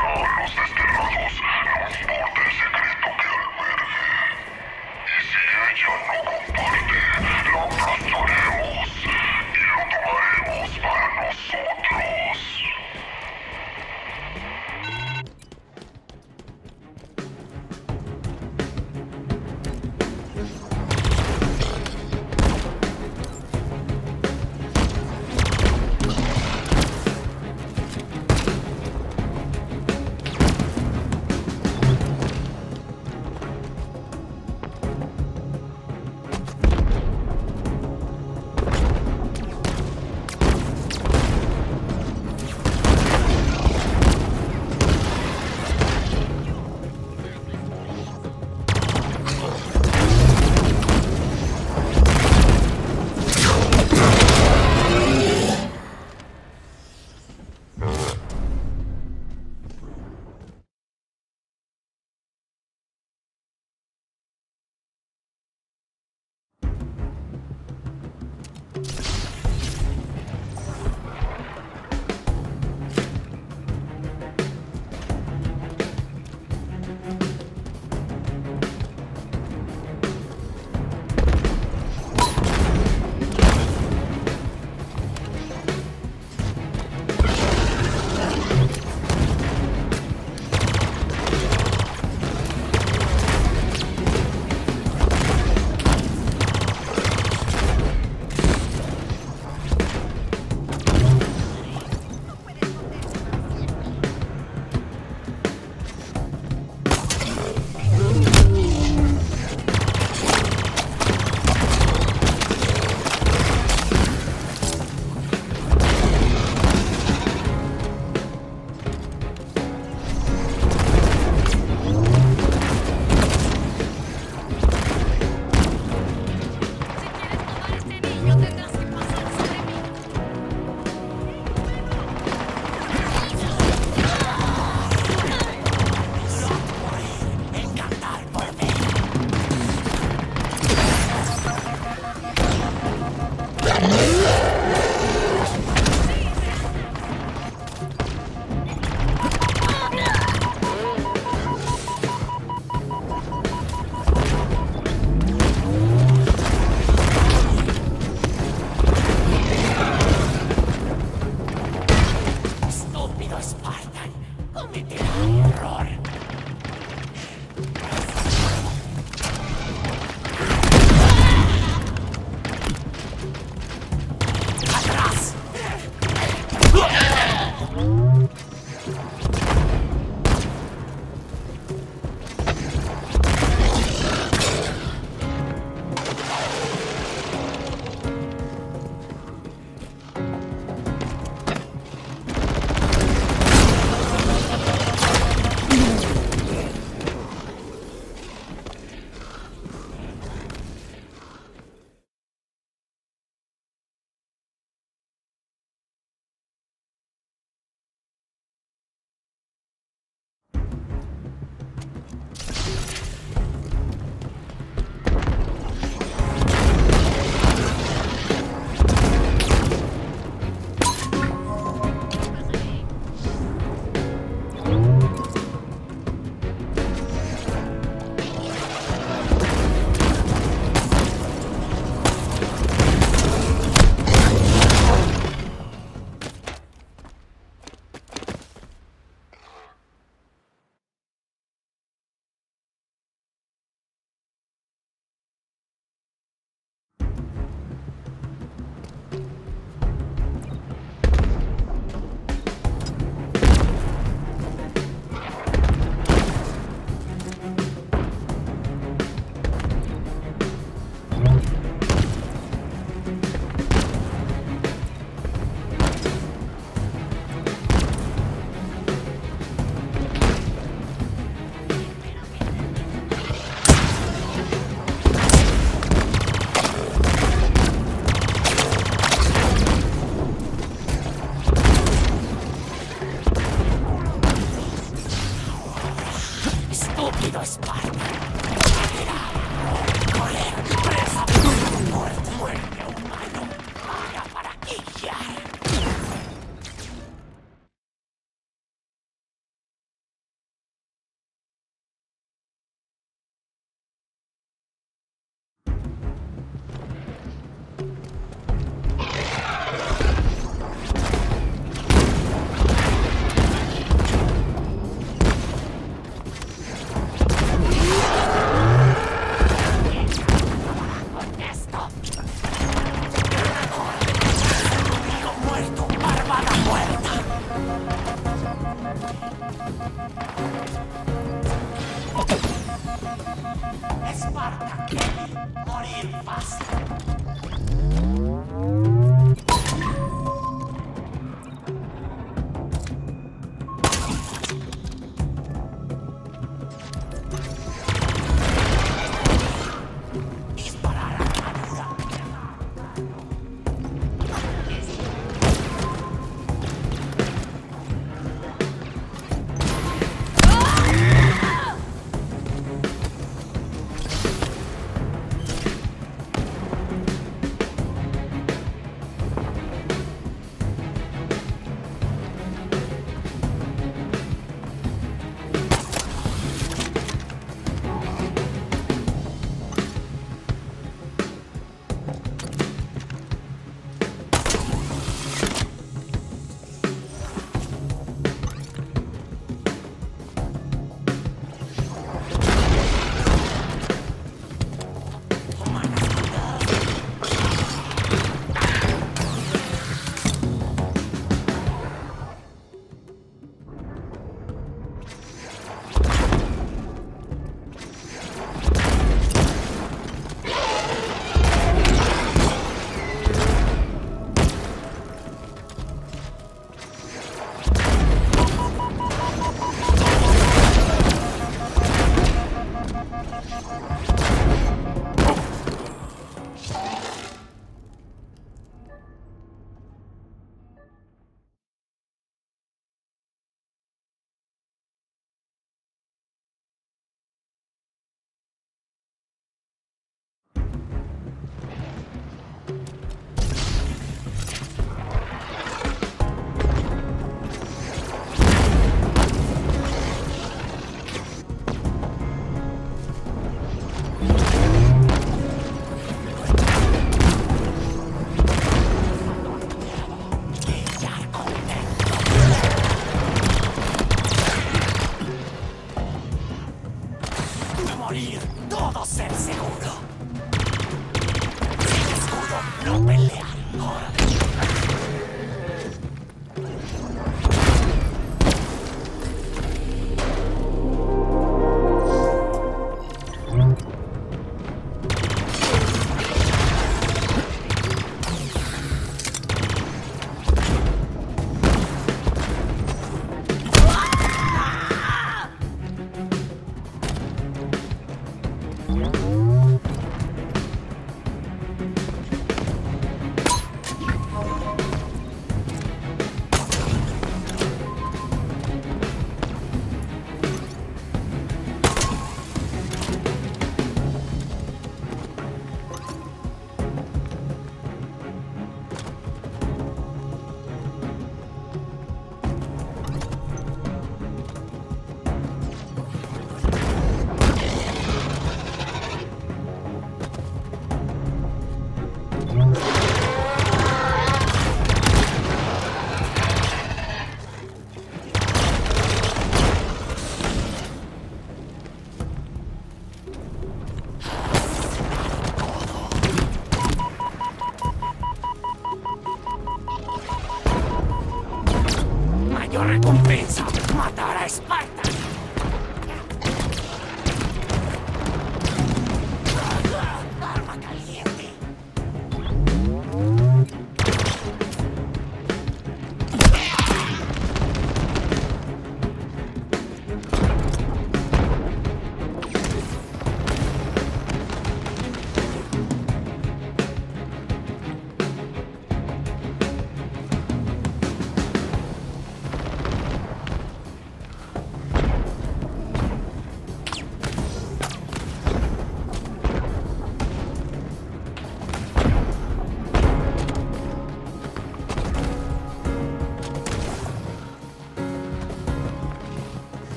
Esparta quiere morir fácil. Morir, todo ser seguro. Sin escudo, no pelear.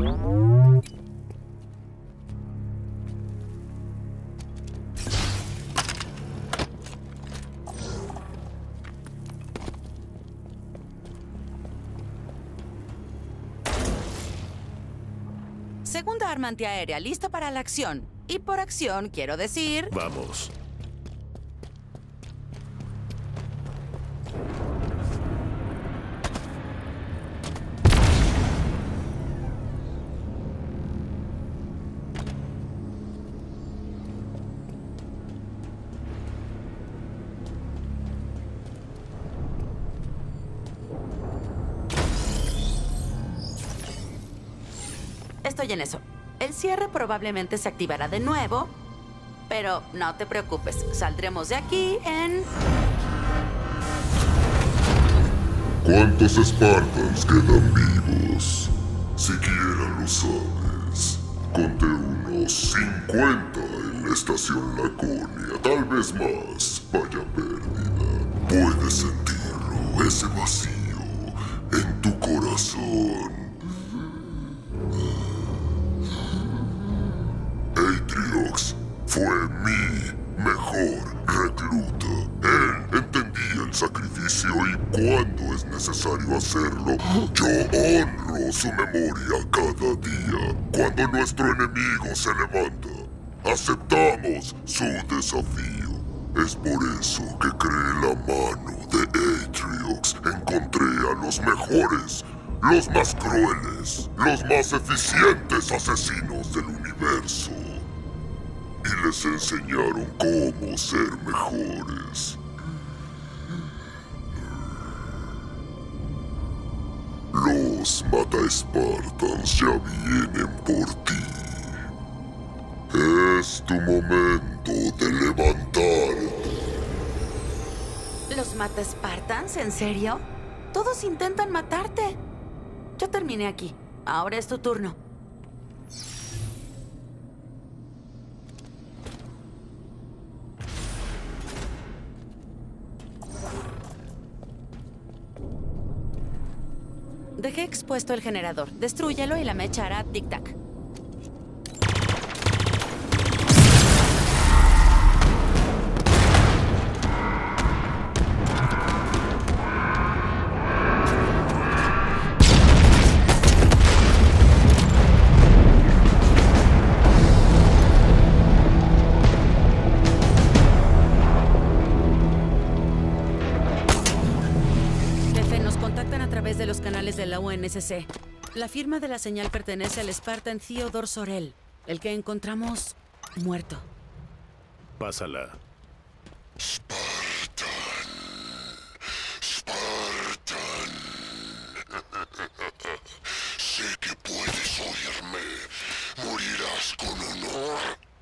Segunda arma antiaérea, lista para la acción. Y por acción, quiero decir... Vamos. Estoy en eso. El cierre probablemente se activará de nuevo, pero no te preocupes. Saldremos de aquí en... ¿Cuántos Spartans quedan vivos? Siquiera lo sabes. Conté unos 50 en la estación Laconia, tal vez más. Vaya pérdida. Puedes sentirlo, ese vacío en tu corazón. Atriox fue mi mejor recluta. Él entendía el sacrificio y cuando es necesario hacerlo, yo honro su memoria cada día. Cuando nuestro enemigo se levanta, aceptamos su desafío. Es por eso que creé la mano de Atriox. Encontré a los mejores, los más crueles, los más eficientes asesinos del universo. Y les enseñaron cómo ser mejores. Los Mata-Spartans ya vienen por ti. Es tu momento de levantarte. ¿Los Mata-Spartans? ¿En serio? Todos intentan matarte. Yo terminé aquí. Ahora es tu turno. Dejé expuesto el generador. Destrúyelo y la mecha hará tic-tac. De los canales de la UNSC. La firma de la señal pertenece al Spartan Theodore Sorel, el que encontramos muerto. Pásala. Spartan. Sé que puedes oírme. Morirás con honor.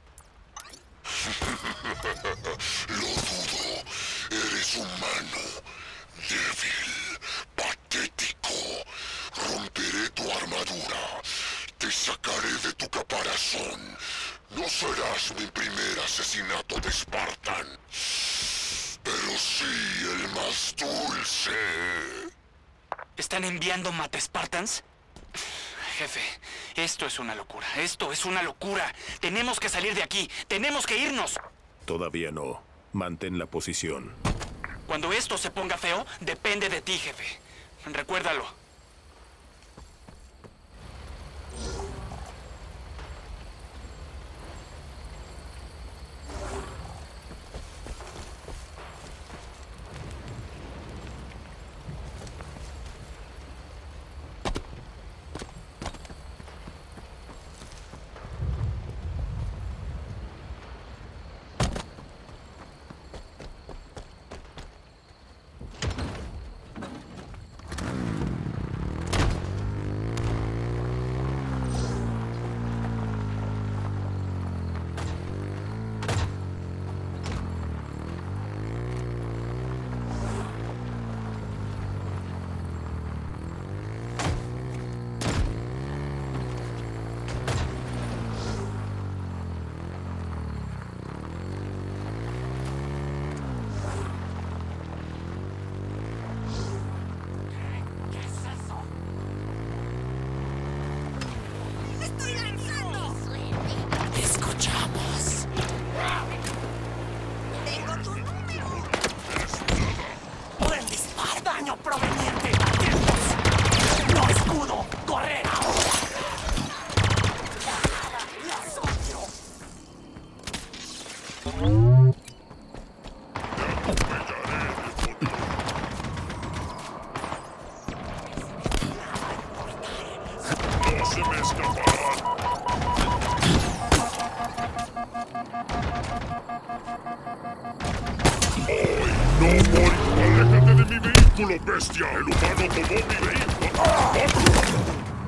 Lo dudo. Eres humano. Débil. Patético. Romperé tu armadura. Te sacaré de tu caparazón. No serás mi primer asesinato de Spartan. Pero sí el más dulce. ¿Están enviando Mata-Spartans? Jefe, esto es una locura. Esto es una locura. Tenemos que salir de aquí. Tenemos que irnos. Todavía no. Mantén la posición. Cuando esto se ponga feo, depende de ti, jefe. Recuérdalo. ridículo, bestia! ¡El humano tomó mi vehículo!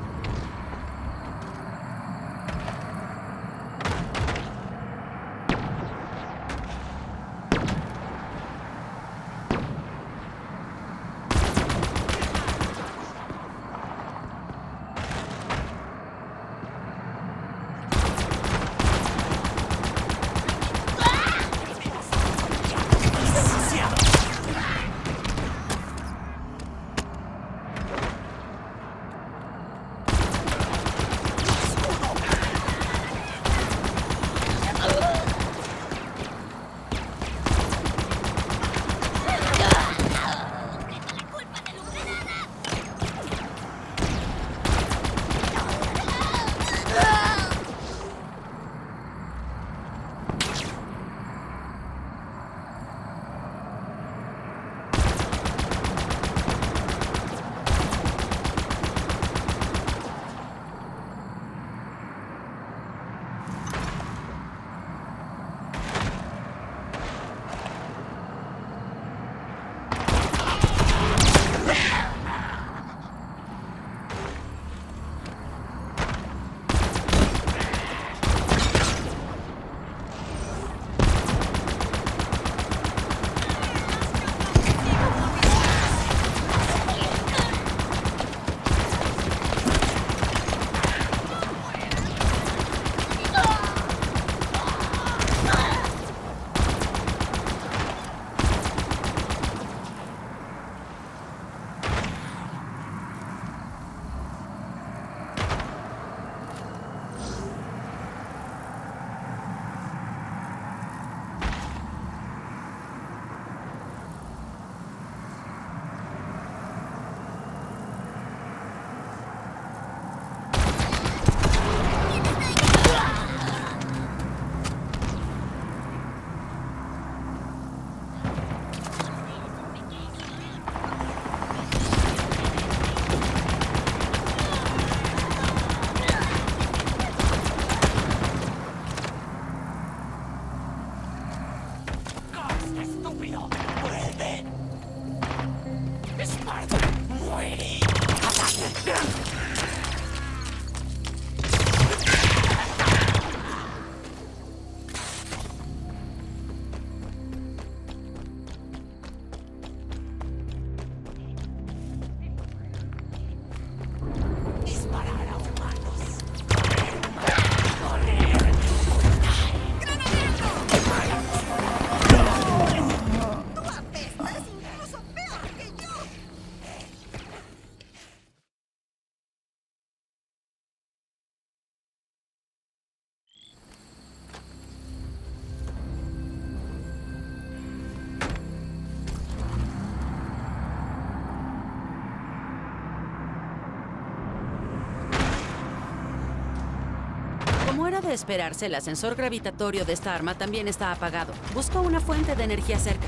Como era de esperarse, el ascensor gravitatorio de esta arma también está apagado. Busco una fuente de energía cerca.